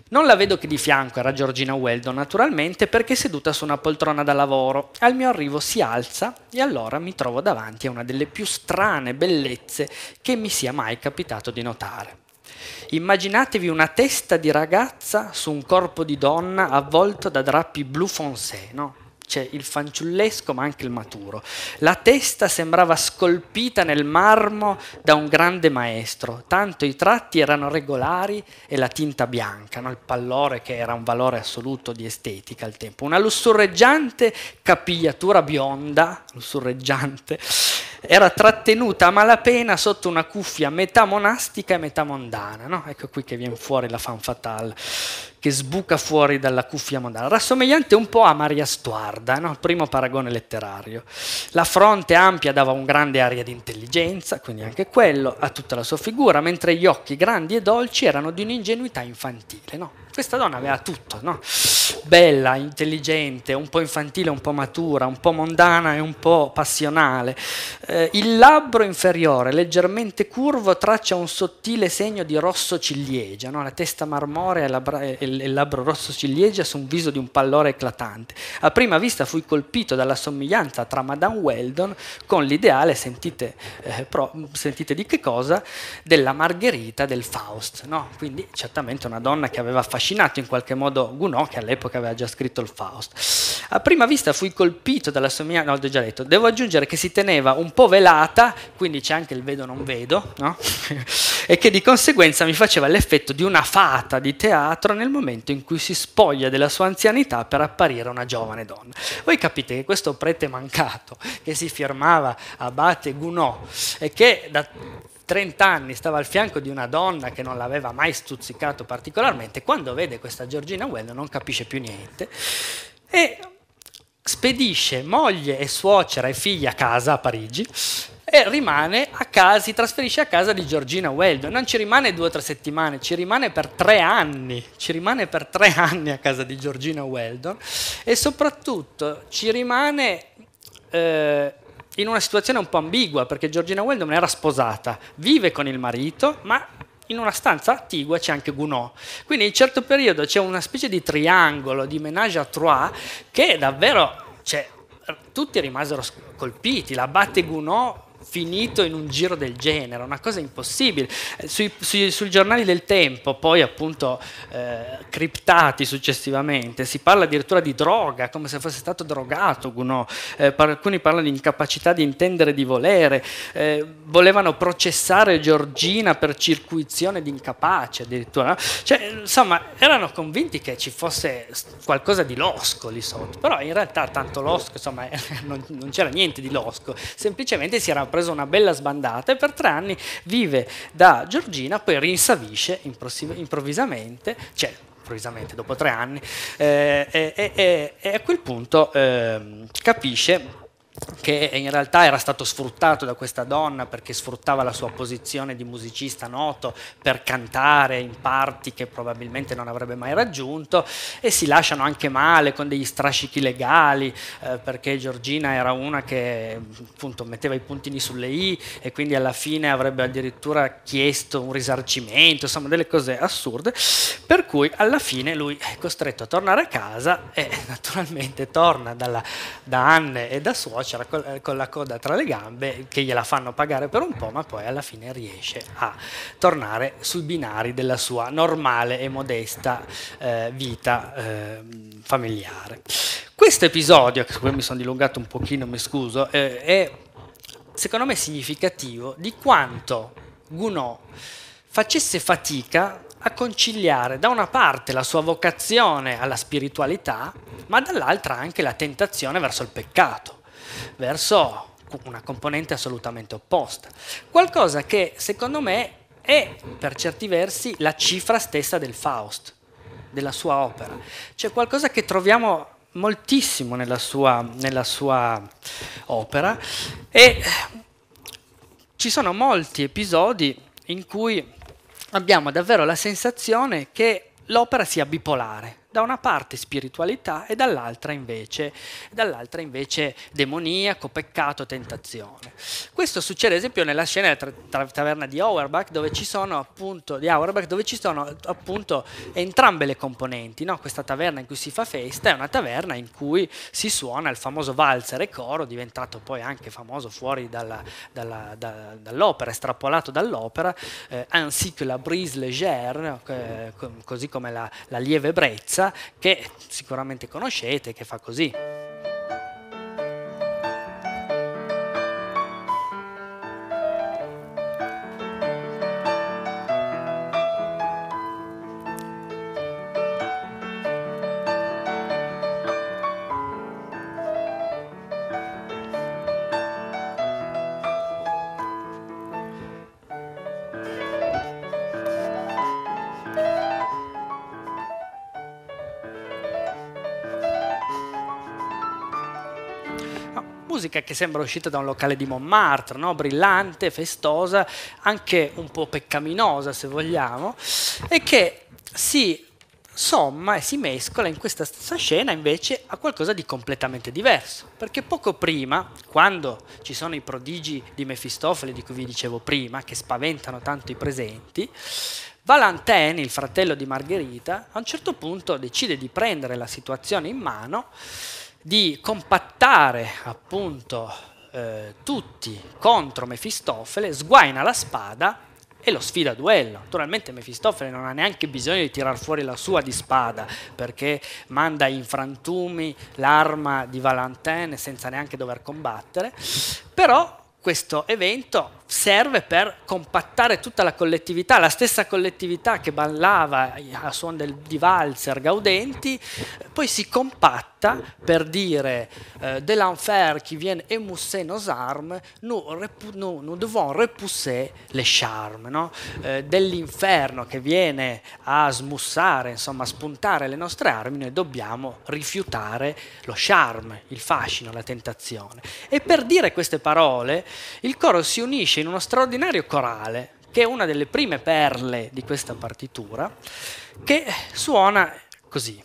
Non la vedo che di fianco, era Georgina Weldon naturalmente, perché è seduta su una poltrona da lavoro. Al mio arrivo si alza e allora mi trovo davanti a una delle più strane bellezze che mi sia mai capitato di notare. Immaginatevi una testa di ragazza su un corpo di donna avvolto da drappi blu foncé, no? C'è il fanciullesco ma anche il maturo. La testa sembrava scolpita nel marmo da un grande maestro, tanto i tratti erano regolari e la tinta bianca, no? Il pallore che era un valore assoluto di estetica al tempo. Una lussureggiante capigliatura bionda, lussureggiante, era trattenuta a malapena sotto una cuffia metà monastica e metà mondana, no? Ecco qui che viene fuori la femme fatale, che sbuca fuori dalla cuffia mondana, rassomigliante un po' a Maria Stuarda, no? Il primo paragone letterario. La fronte ampia dava un grande aria di intelligenza, quindi anche quello, a tutta la sua figura, mentre gli occhi grandi e dolci erano di un'ingenuità infantile, no? Questa donna aveva tutto, no? Bella, intelligente, un po' infantile, un po' matura, un po' mondana e un po' passionale. Il labbro inferiore, leggermente curvo, traccia un sottile segno di rosso ciliegia, no? La testa marmorea e il labbro rosso ciliegia su un viso di un pallore eclatante. A prima vista fui colpito dalla somiglianza tra Madame Weldon con l'ideale, sentite di che cosa? Della Margherita del Faust, no? Quindi certamente una donna che aveva affascinato in qualche modo Gounod, che all'epoca aveva già scritto il Faust. A prima vista fui colpito dalla somiglianza, no, l'ho già detto, devo aggiungere che si teneva un po' velata, quindi c'è anche il vedo non vedo, no? E che di conseguenza mi faceva l'effetto di una fata di teatro nel momento in cui si spoglia della sua anzianità per apparire una giovane donna. Voi capite che questo prete mancato, che si firmava Abate Gounod e che da 30 anni stava al fianco di una donna che non l'aveva mai stuzzicato particolarmente, quando vede questa Georgina Weldon non capisce più niente e spedisce moglie e suocera e figlia a casa a Parigi e rimane a casa, si trasferisce a casa di Georgina Weldon. Non ci rimane 2 o 3 settimane, ci rimane per 3 anni, a casa di Georgina Weldon e soprattutto ci rimane in una situazione un po' ambigua, perché Georgina Weldon era sposata, vive con il marito, ma in una stanza attigua c'è anche Gounod. Quindi in un certo periodo c'è una specie di triangolo, di ménage à trois, che davvero, cioè, tutti rimasero colpiti. L'abate Gounod finito in un giro del genere, una cosa impossibile. Sui giornali del tempo, poi appunto criptati successivamente, si parla addirittura di droga, come se fosse stato drogato Gounod. Alcuni parlano di incapacità di intendere e di volere, volevano processare Georgina per circuizione di incapace addirittura, no? Cioè, insomma, erano convinti che ci fosse qualcosa di losco lì sotto, però in realtà tanto losco, insomma, non c'era niente di losco, semplicemente si era preso una bella sbandata e per 3 anni vive da Georgina, poi rinsavisce improvvisamente dopo 3 anni e a quel punto capisce che in realtà era stato sfruttato da questa donna perché sfruttava la sua posizione di musicista noto per cantare in parti che probabilmente non avrebbe mai raggiunto, e si lasciano anche male con degli strascichi legali perché Georgina era una che appunto metteva i puntini sulle i e quindi alla fine avrebbe addirittura chiesto un risarcimento, insomma delle cose assurde, per cui alla fine lui è costretto a tornare a casa e naturalmente torna da Anne e da suocera con la coda tra le gambe, che gliela fanno pagare per un po', ma poi alla fine riesce a tornare sui binari della sua normale e modesta vita familiare. Questo episodio, su cui mi sono dilungato un pochino, mi scuso, è secondo me significativo di quanto Gounod facesse fatica a conciliare da una parte la sua vocazione alla spiritualità, ma dall'altra anche la tentazione verso il peccato, verso una componente assolutamente opposta. Qualcosa che secondo me è per certi versi la cifra stessa del Faust, della sua opera. C'è qualcosa che troviamo moltissimo nella sua opera e ci sono molti episodi in cui abbiamo davvero la sensazione che l'opera sia bipolare. da una parte spiritualità e dall'altra invece demoniaco, peccato, tentazione. Questo succede ad esempio nella scena della taverna di Auerbach, dove ci sono appunto entrambe le componenti, no? Questa taverna in cui si fa festa è una taverna in cui si suona il famoso valzer e coro, diventato poi anche famoso fuori dall'opera, estrapolato dall'opera, ainsi que la brise légère, così come la lieve brezza, che sicuramente conoscete, che fa così. Musica che sembra uscita da un locale di Montmartre, no? Brillante, festosa, anche un po' peccaminosa se vogliamo, e che si somma e si mescola in questa stessa scena invece a qualcosa di completamente diverso, perché poco prima, quando ci sono i prodigi di Mefistofele di cui vi dicevo prima, che spaventano tanto i presenti, Valentin, il fratello di Margherita, a un certo punto decide di prendere la situazione in mano, di compattare appunto tutti contro Mefistofele, sguaina la spada e lo sfida a duello. Naturalmente Mefistofele non ha neanche bisogno di tirar fuori la sua di spada, perché manda in frantumi l'arma di Valentin senza neanche dover combattere, però questo evento serve per compattare tutta la collettività, la stessa collettività che ballava a suon di valzer gaudenti, poi si compatta per dire de l'enfer qui vient émousser nos armes, nous devons repousser les charmes, no? Dell'inferno che viene a smussare, insomma a spuntare le nostre armi, noi dobbiamo rifiutare lo charme, il fascino, la tentazione. E per dire queste parole il coro si unisce in uno straordinario corale, che è una delle prime perle di questa partitura, che suona così.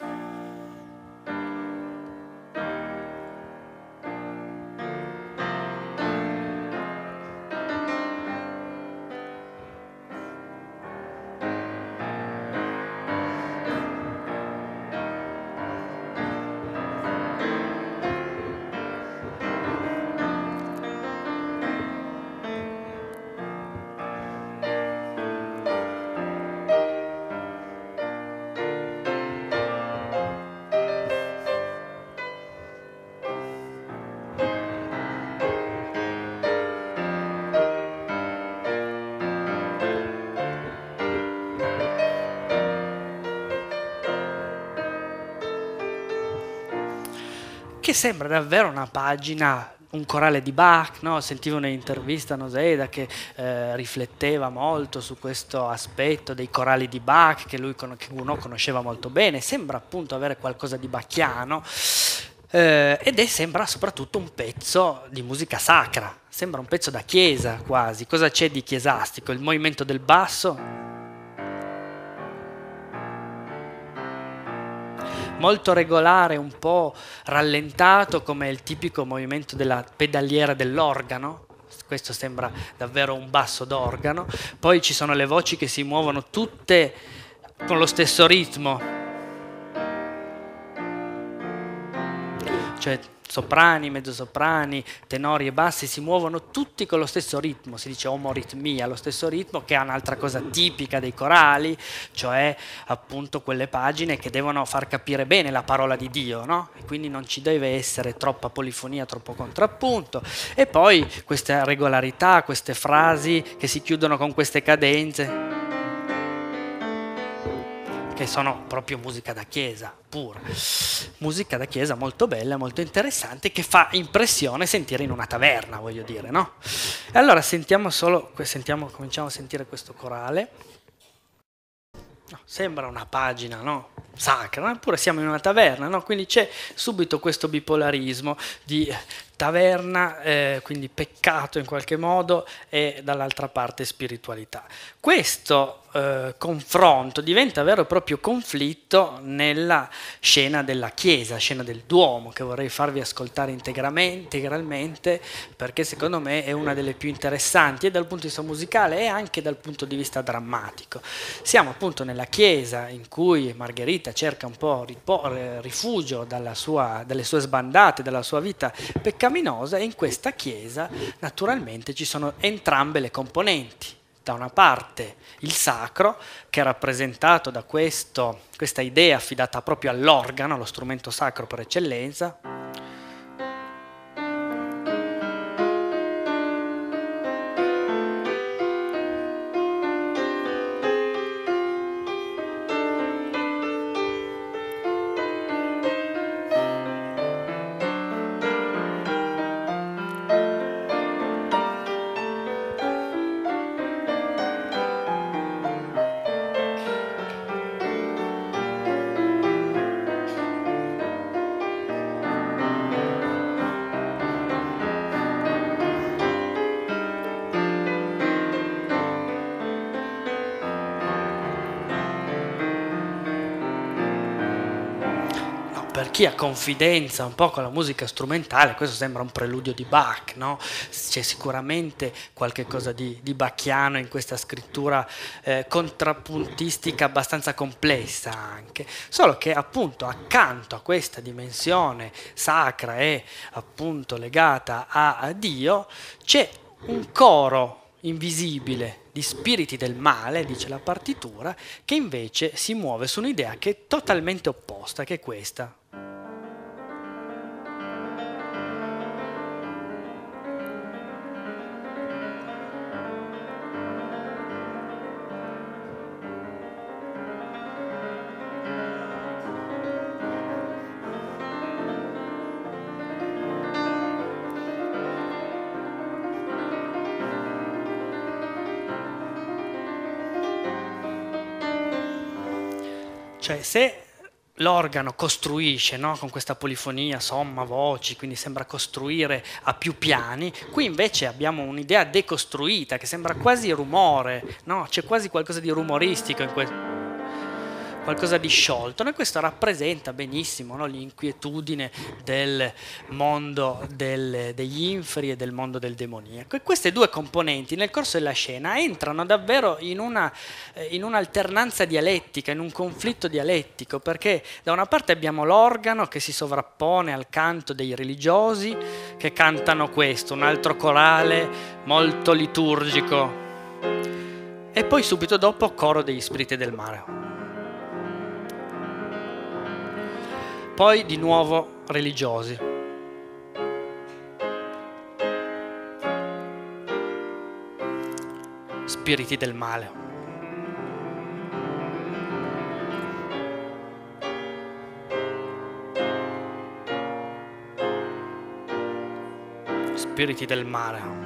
Che sembra davvero una pagina, un corale di Bach, no? Sentivo un'intervista a Noseda che rifletteva molto su questo aspetto dei corali di Bach, che uno conosceva molto bene, sembra appunto avere qualcosa di bacchiano, sembra soprattutto un pezzo di musica sacra, sembra un pezzo da chiesa quasi. Cosa c'è di chiesastico? Il movimento del basso, molto regolare, un po' rallentato come il tipico movimento della pedaliera dell'organo. Questo sembra davvero un basso d'organo. Poi ci sono le voci che si muovono tutte con lo stesso ritmo, cioè soprani, mezzosoprani, tenori e bassi si muovono tutti con lo stesso ritmo, si dice omoritmia, lo stesso ritmo, che è un'altra cosa tipica dei corali, cioè appunto quelle pagine che devono far capire bene la parola di Dio, no? E quindi non ci deve essere troppa polifonia, troppo contrappunto, e poi questa regolarità, queste frasi che si chiudono con queste cadenze, che sono proprio musica da chiesa pura, musica da chiesa molto bella, molto interessante, che fa impressione sentire in una taverna, voglio dire, no? E allora cominciamo a sentire questo corale. No, sembra una pagina, no? Sacra, eppure siamo in una taverna, no? Quindi c'è subito questo bipolarismo di taverna, quindi peccato in qualche modo, e dall'altra parte spiritualità. Questo confronto diventa vero e proprio conflitto nella scena della chiesa, scena del Duomo, che vorrei farvi ascoltare integralmente, perché secondo me è una delle più interessanti e dal punto di vista musicale e anche dal punto di vista drammatico. Siamo appunto nella chiesa in cui Margherita cerca un po' rifugio dalle sue sbandate, dalla sua vita peccaminosa, e in questa chiesa naturalmente ci sono entrambe le componenti. Da una parte il sacro, che è rappresentato da questa idea affidata proprio all'organo, lo strumento sacro per eccellenza. Per chi ha confidenza un po' con la musica strumentale, questo sembra un preludio di Bach, no? C'è sicuramente qualche cosa di bacchiano in questa scrittura contrappuntistica abbastanza complessa anche, solo che appunto accanto a questa dimensione sacra e appunto legata a Dio c'è un coro invisibile di spiriti del male, dice la partitura, che invece si muove su un'idea che è totalmente opposta, che è questa. Cioè, se l'organo costruisce, no, con questa polifonia, somma, voci, quindi sembra costruire a più piani, qui invece abbiamo un'idea decostruita che sembra quasi rumore, no? C'è quasi qualcosa di rumoristico in questo, qualcosa di sciolto, e questo rappresenta benissimo, no, l'inquietudine del mondo degli inferi e del mondo del demoniaco. E queste due componenti nel corso della scena entrano davvero in un'alternanza dialettica, in un conflitto dialettico, perché da una parte abbiamo l'organo che si sovrappone al canto dei religiosi che cantano questo, un altro corale molto liturgico, e poi subito dopo coro degli spiriti del mare. Poi di nuovo religiosi. Spiriti del male. Spiriti del mare.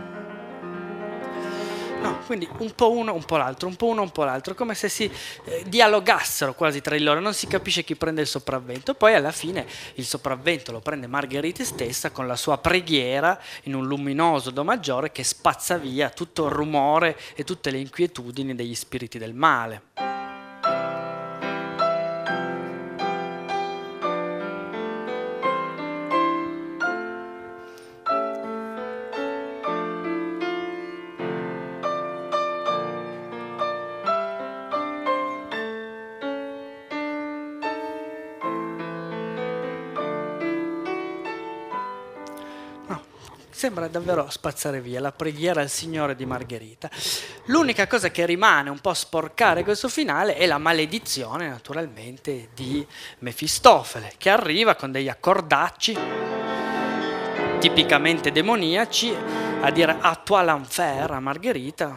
No, quindi un po' uno, un po' l'altro, un po' uno, un po' l'altro, come se si dialogassero quasi tra di loro, non si capisce chi prende il sopravvento. Poi alla fine il sopravvento lo prende Margherita stessa con la sua preghiera in un luminoso do maggiore che spazza via tutto il rumore e tutte le inquietudini degli spiriti del male. Sembra davvero spazzare via la preghiera al Signore di Margherita. L'unica cosa che rimane un po' a sporcare questo finale è la maledizione, naturalmente, di Mefistofele, che arriva con degli accordacci tipicamente demoniaci a dire "a toi l'enfer" a Margherita.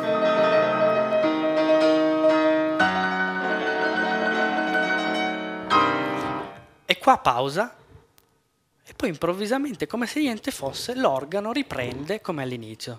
E qua pausa. E poi improvvisamente, come se niente fosse, l'organo riprende come all'inizio.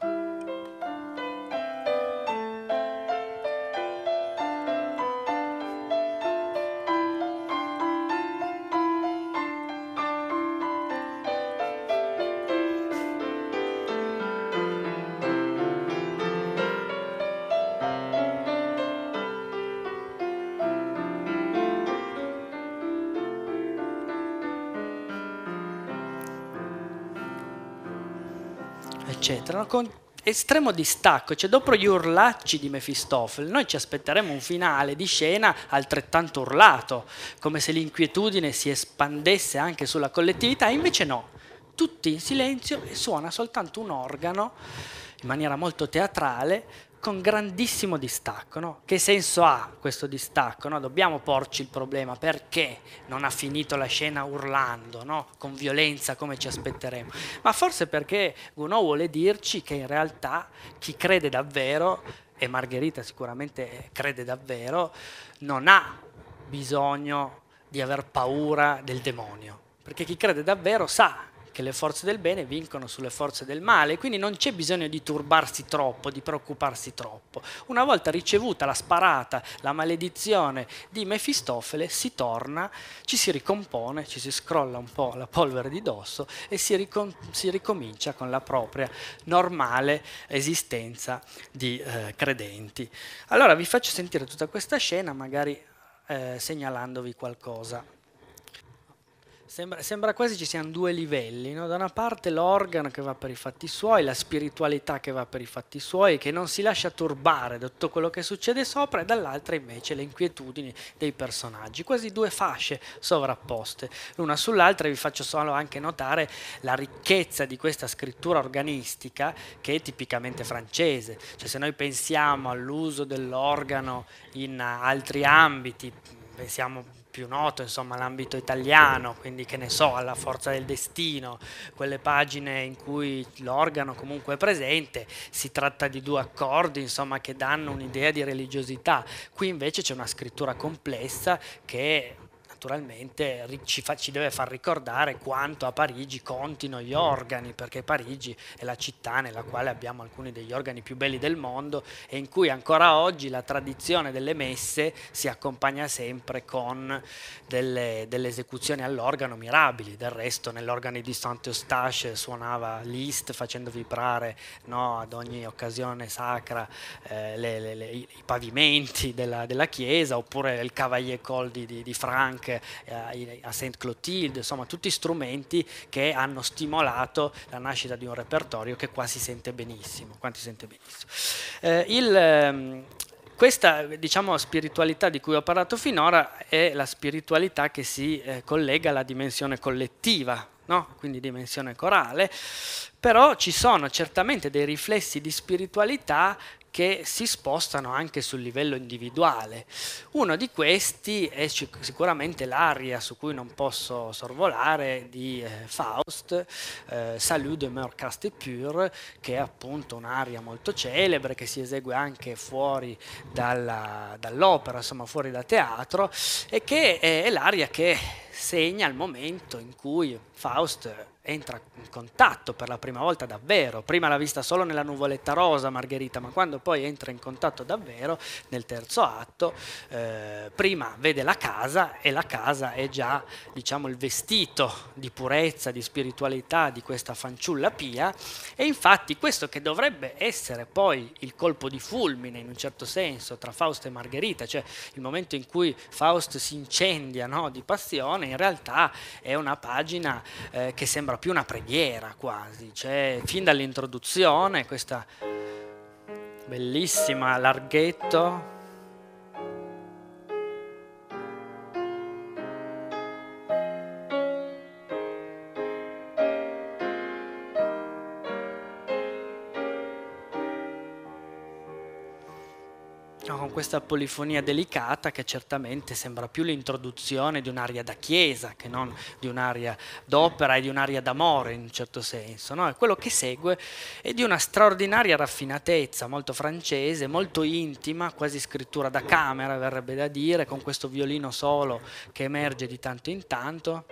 eccetera, no? Con estremo distacco, cioè dopo gli urlacci di Mefistofele noi ci aspetteremo un finale di scena altrettanto urlato, come se l'inquietudine si espandesse anche sulla collettività, invece no, tutti in silenzio e suona soltanto un organo in maniera molto teatrale con grandissimo distacco, no? Che senso ha questo distacco? No? Dobbiamo porci il problema, perché non ha finito la scena urlando, no? Con violenza come ci aspetteremo, ma forse perché Gounod vuole dirci che in realtà chi crede davvero, e Margherita sicuramente crede davvero, non ha bisogno di aver paura del demonio, perché chi crede davvero sa che le forze del bene vincono sulle forze del male, quindi non c'è bisogno di turbarsi troppo, di preoccuparsi troppo. Una volta ricevuta la sparata, la maledizione di Mefistofele, si torna, ci si ricompone, ci si scrolla un po' la polvere di dosso e si ricomincia con la propria normale esistenza di credenti. Allora vi faccio sentire tutta questa scena, magari segnalandovi qualcosa. Sembra quasi ci siano due livelli, no? Da una parte l'organo che va per i fatti suoi, la spiritualità che va per i fatti suoi, che non si lascia turbare da tutto quello che succede sopra, e dall'altra invece le inquietudini dei personaggi, quasi due fasce sovrapposte l'una sull'altra. Vi faccio solo anche notare la ricchezza di questa scrittura organistica che è tipicamente francese, cioè se noi pensiamo all'uso dell'organo in altri ambiti, pensiamo più noto, insomma, l'ambito italiano, quindi che ne so, alla Forza del Destino, quelle pagine in cui l'organo comunque è presente, si tratta di due accordi, insomma, che danno un'idea di religiosità. Qui invece c'è una scrittura complessa che naturalmente ci deve far ricordare quanto a Parigi contino gli organi, perché Parigi è la città nella quale abbiamo alcuni degli organi più belli del mondo e in cui ancora oggi la tradizione delle messe si accompagna sempre con delle esecuzioni all'organo mirabili. Del resto nell'organo di Saint-Eustache suonava Liszt facendo vibrare, no, ad ogni occasione sacra i pavimenti della chiesa, oppure il Cavalier Col di Franck a Saint Clotilde, insomma tutti strumenti che hanno stimolato la nascita di un repertorio che qua si sente benissimo, questa, diciamo, spiritualità di cui ho parlato finora è la spiritualità che si collega alla dimensione collettiva, no? Quindi dimensione corale, però ci sono certamente dei riflessi di spiritualità che si spostano anche sul livello individuale. Uno di questi è sicuramente l'aria su cui non posso sorvolare di Faust, Salut de Meur Caste et Pure, che è appunto un'aria molto celebre che si esegue anche fuori dall'opera, insomma fuori da teatro, e che è l'aria che segna il momento in cui Faust entra in contatto per la prima volta davvero. Prima l'ha vista solo nella nuvoletta rosa Margherita, ma quando poi entra in contatto davvero nel terzo atto, prima vede la casa, e la casa è già, diciamo, il vestito di purezza, di spiritualità di questa fanciulla pia. E infatti questo, che dovrebbe essere poi il colpo di fulmine in un certo senso tra Faust e Margherita, cioè il momento in cui Faust si incendia, no, di passione, in realtà è una pagina che sembra più una preghiera quasi, cioè fin dall'introduzione questa bellissima larghetto. Con questa polifonia delicata che certamente sembra più l'introduzione di un'aria da chiesa che non di un'aria d'opera e di un'aria d'amore in un certo senso, no? E quello che segue è di una straordinaria raffinatezza, molto francese, molto intima, quasi scrittura da camera verrebbe da dire, con questo violino solo che emerge di tanto in tanto.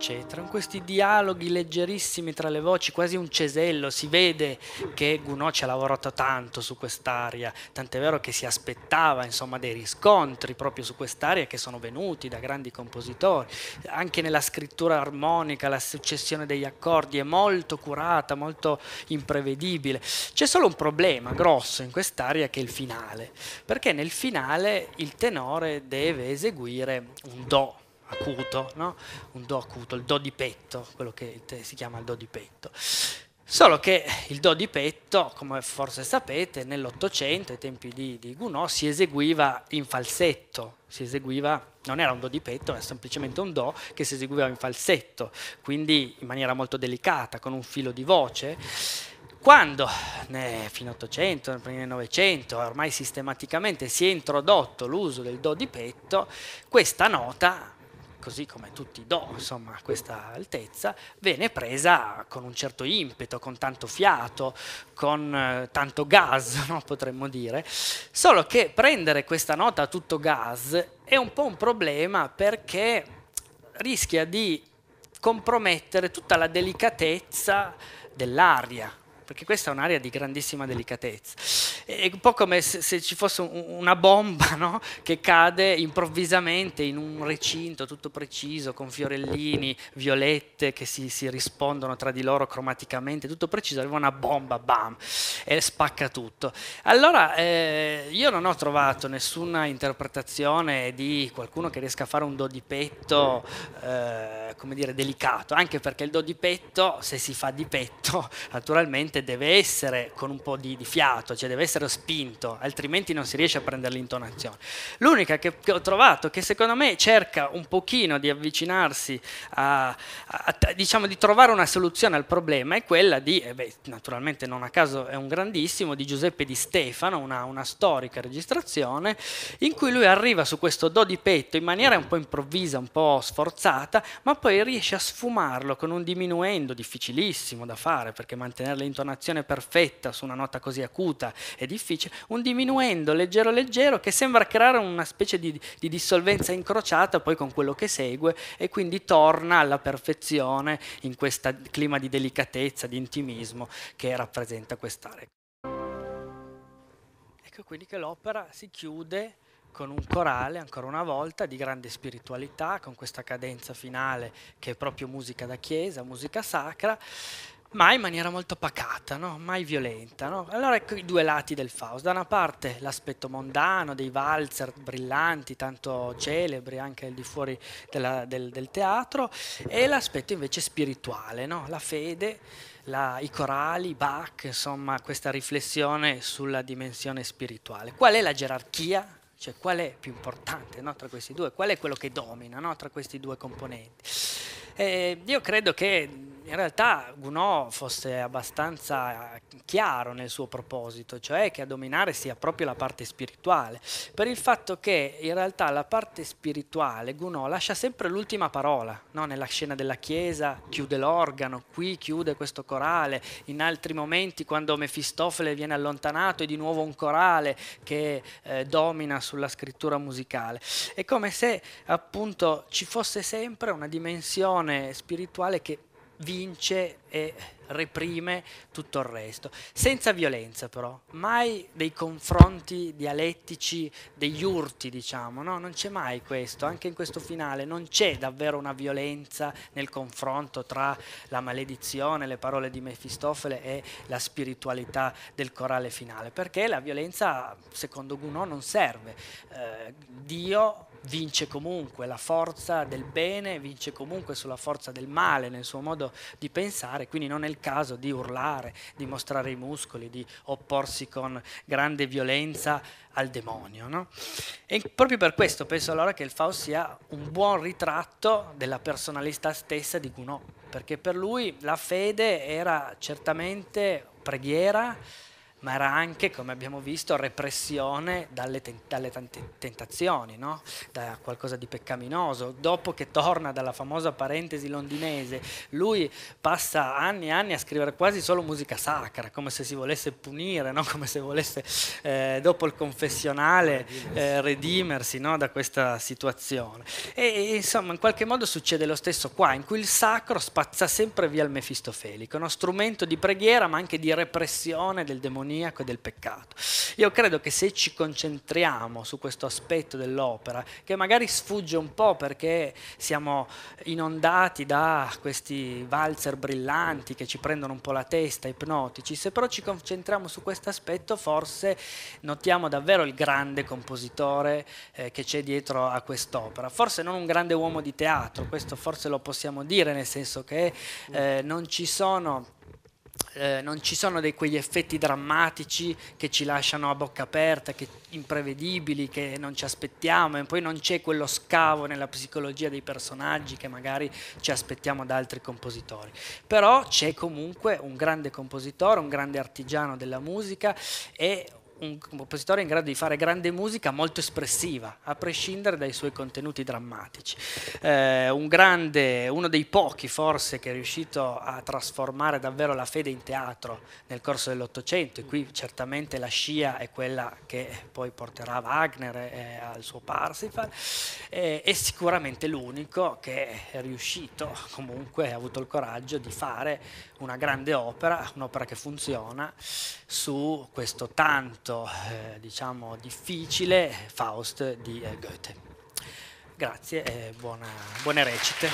eccetera, in questi dialoghi leggerissimi tra le voci, quasi un cesello. Si vede che Gounod ci ha lavorato tanto su quest'aria, tant'è vero che si aspettava insomma dei riscontri proprio su quest'aria che sono venuti da grandi compositori. Anche nella scrittura armonica la successione degli accordi è molto curata, molto imprevedibile. C'è solo un problema grosso in quest'aria che è il finale, perché nel finale il tenore deve eseguire un do acuto, no? Un do acuto, il do di petto, quello che si chiama il do di petto. Solo che il do di petto, come forse sapete, nell'Ottocento, ai tempi di Gounod, si eseguiva in falsetto, non era un do di petto, era semplicemente un do che si eseguiva in falsetto, quindi in maniera molto delicata, con un filo di voce. Quando fino all'Ottocento, nel Novecento, ormai sistematicamente si è introdotto l'uso del do di petto, questa nota, così come tutti i do, insomma, a questa altezza, viene presa con un certo impeto, con tanto fiato, con tanto gas, no? Potremmo dire. Solo che prendere questa nota a tutto gas è un po' un problema, perché rischia di compromettere tutta la delicatezza dell'aria, perché questa è un'area di grandissima delicatezza. È un po' come se ci fosse una bomba, no? Che cade improvvisamente in un recinto tutto preciso, con fiorellini, violette che si rispondono tra di loro cromaticamente, tutto preciso, arriva una bomba, bam, e spacca tutto. Allora io non ho trovato nessuna interpretazione di qualcuno che riesca a fare un do di petto come dire, delicato, anche perché il do di petto, se si fa di petto, naturalmente deve essere con un po' di fiato, cioè deve essere spinto, altrimenti non si riesce a prendere l'intonazione. L'unica che ho trovato, che secondo me cerca un pochino di avvicinarsi diciamo di trovare una soluzione al problema, è quella di, naturalmente non a caso è un grandissimo, di Giuseppe Di Stefano, una storica registrazione, in cui lui arriva su questo do di petto in maniera un po' improvvisa, un po' sforzata, ma poi riesce a sfumarlo con un diminuendo difficilissimo da fare, perché mantenere l'intonazione perfetta su una nota così acuta è difficile, un diminuendo leggero leggero che sembra creare una specie di dissolvenza incrociata poi con quello che segue, e quindi torna alla perfezione in questo clima di delicatezza, di intimismo che rappresenta quest'area. Ecco quindi che l'opera si chiude con un corale, ancora una volta, di grande spiritualità, con questa cadenza finale che è proprio musica da chiesa, musica sacra, ma in maniera molto pacata, no? Mai violenta. No? Allora ecco i due lati del Faust. Da una parte l'aspetto mondano dei valzer brillanti, tanto celebri anche al di fuori del teatro, e l'aspetto invece spirituale, no? La fede, i corali, Bach, insomma questa riflessione sulla dimensione spirituale. Qual è la gerarchia? Cioè qual è più importante, no, tra questi due? Qual è quello che domina, no, tra questi due componenti? Io credo che in realtà Gounod fosse abbastanza chiaro nel suo proposito, cioè che a dominare sia proprio la parte spirituale, per il fatto che in realtà la parte spirituale Gounod lascia sempre l'ultima parola, no? Nella scena della chiesa chiude l'organo, qui chiude questo corale, in altri momenti quando Mefistofele viene allontanato è di nuovo un corale che domina sulla scrittura musicale. È come se appunto ci fosse sempre una dimensione spirituale che vince e reprime tutto il resto, senza violenza però, mai dei confronti dialettici, degli urti, diciamo, no? Non c'è mai questo, anche in questo finale non c'è davvero una violenza nel confronto tra la maledizione, le parole di Mefistofele e la spiritualità del corale finale, perché la violenza secondo Gounod non serve, Dio vince comunque, la forza del bene vince comunque sulla forza del male nel suo modo di pensare, quindi non è il caso di urlare, di mostrare i muscoli, di opporsi con grande violenza al demonio, no? E proprio per questo penso allora che il Faust sia un buon ritratto della personalità stessa di Gounod, perché per lui la fede era certamente preghiera, ma era anche, come abbiamo visto, repressione dalle tentazioni, no? Da qualcosa di peccaminoso. Dopo che torna dalla famosa parentesi londinese, lui passa anni e anni a scrivere quasi solo musica sacra, come se si volesse punire, no? Come se volesse, dopo il confessionale, redimersi, no? Da questa situazione. E insomma, in qualche modo succede lo stesso qua, in cui il sacro spazza sempre via il mefistofelico, uno strumento di preghiera ma anche di repressione del demoniaco e del peccato. Io credo che se ci concentriamo su questo aspetto dell'opera, che magari sfugge un po' perché siamo inondati da questi valzer brillanti che ci prendono un po' la testa, ipnotici, se però ci concentriamo su questo aspetto forse notiamo davvero il grande compositore che c'è dietro a quest'opera. Forse non un grande uomo di teatro, questo forse lo possiamo dire, nel senso che non ci sono quegli effetti drammatici che ci lasciano a bocca aperta, imprevedibili, che non ci aspettiamo, e poi non c'è quello scavo nella psicologia dei personaggi che magari ci aspettiamo da altri compositori. Però c'è comunque un grande compositore, un grande artigiano della musica e un compositore in grado di fare grande musica molto espressiva, a prescindere dai suoi contenuti drammatici. Uno dei pochi forse che è riuscito a trasformare davvero la fede in teatro nel corso dell'Ottocento, e qui certamente la scia è quella che poi porterà Wagner al suo Parsifal, è sicuramente l'unico che è riuscito, comunque ha avuto il coraggio di fare una grande opera, un'opera che funziona su questo tanto diciamo difficile Faust di Goethe. Grazie e buone recite.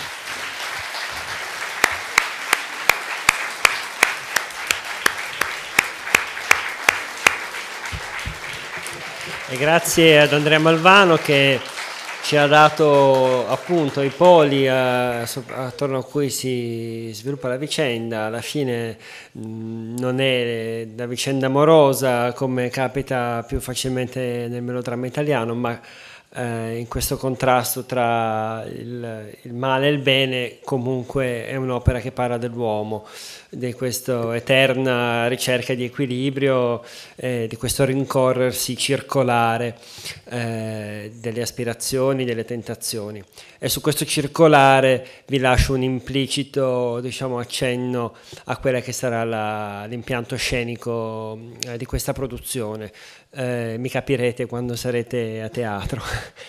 E grazie ad Andrea Malvano che ci ha dato appunto i poli attorno a cui si sviluppa la vicenda. Alla fine non è la vicenda amorosa come capita più facilmente nel melodramma italiano, ma in questo contrasto tra il male e il bene comunque è un'opera che parla dell'uomo, di questa eterna ricerca di equilibrio, di questo rincorrersi circolare delle aspirazioni, delle tentazioni. E su questo circolare vi lascio un implicito, diciamo, accenno a quella che sarà l'impianto scenico di questa produzione. Mi capirete quando sarete a teatro.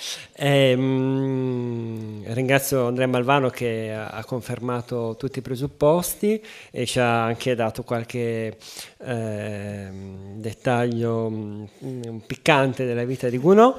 Ringrazio Andrea Malvano che ha confermato tutti i presupposti e ci ha anche dato qualche dettaglio piccante della vita di Gounod,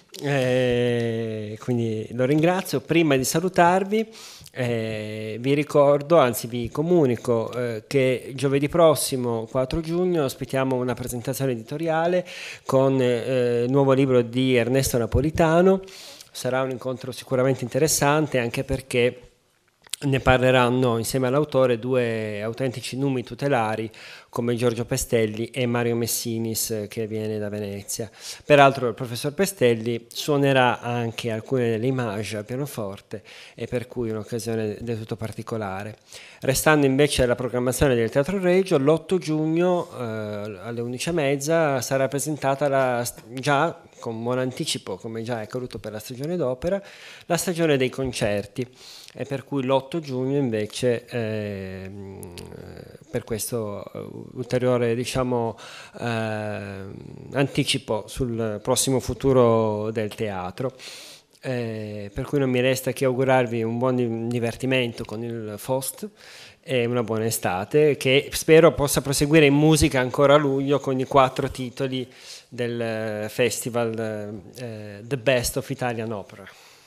quindi lo ringrazio. Prima di salutarvi vi ricordo, anzi vi comunico che giovedì prossimo 4 giugno ospitiamo una presentazione editoriale con il nuovo libro di Ernesto Napolitano. Sarà un incontro sicuramente interessante, anche perché ne parleranno insieme all'autore due autentici numi tutelari come Giorgio Pestelli e Mario Messinis, che viene da Venezia. Peraltro il professor Pestelli suonerà anche alcune delle immagini al pianoforte, e per cui un'occasione del tutto particolare. Restando invece alla programmazione del Teatro Regio, l'8 giugno alle 11:30 sarà presentata già con buon anticipo, come già è accaduto per la stagione d'opera, la stagione dei concerti, e per cui l'8 giugno invece per questo ulteriore, diciamo, anticipo sul prossimo futuro del teatro. Per cui non mi resta che augurarvi un buon divertimento con il Faust e una buona estate, che spero possa proseguire in musica ancora a luglio con i 4 titoli del festival The Best of Italian Opera.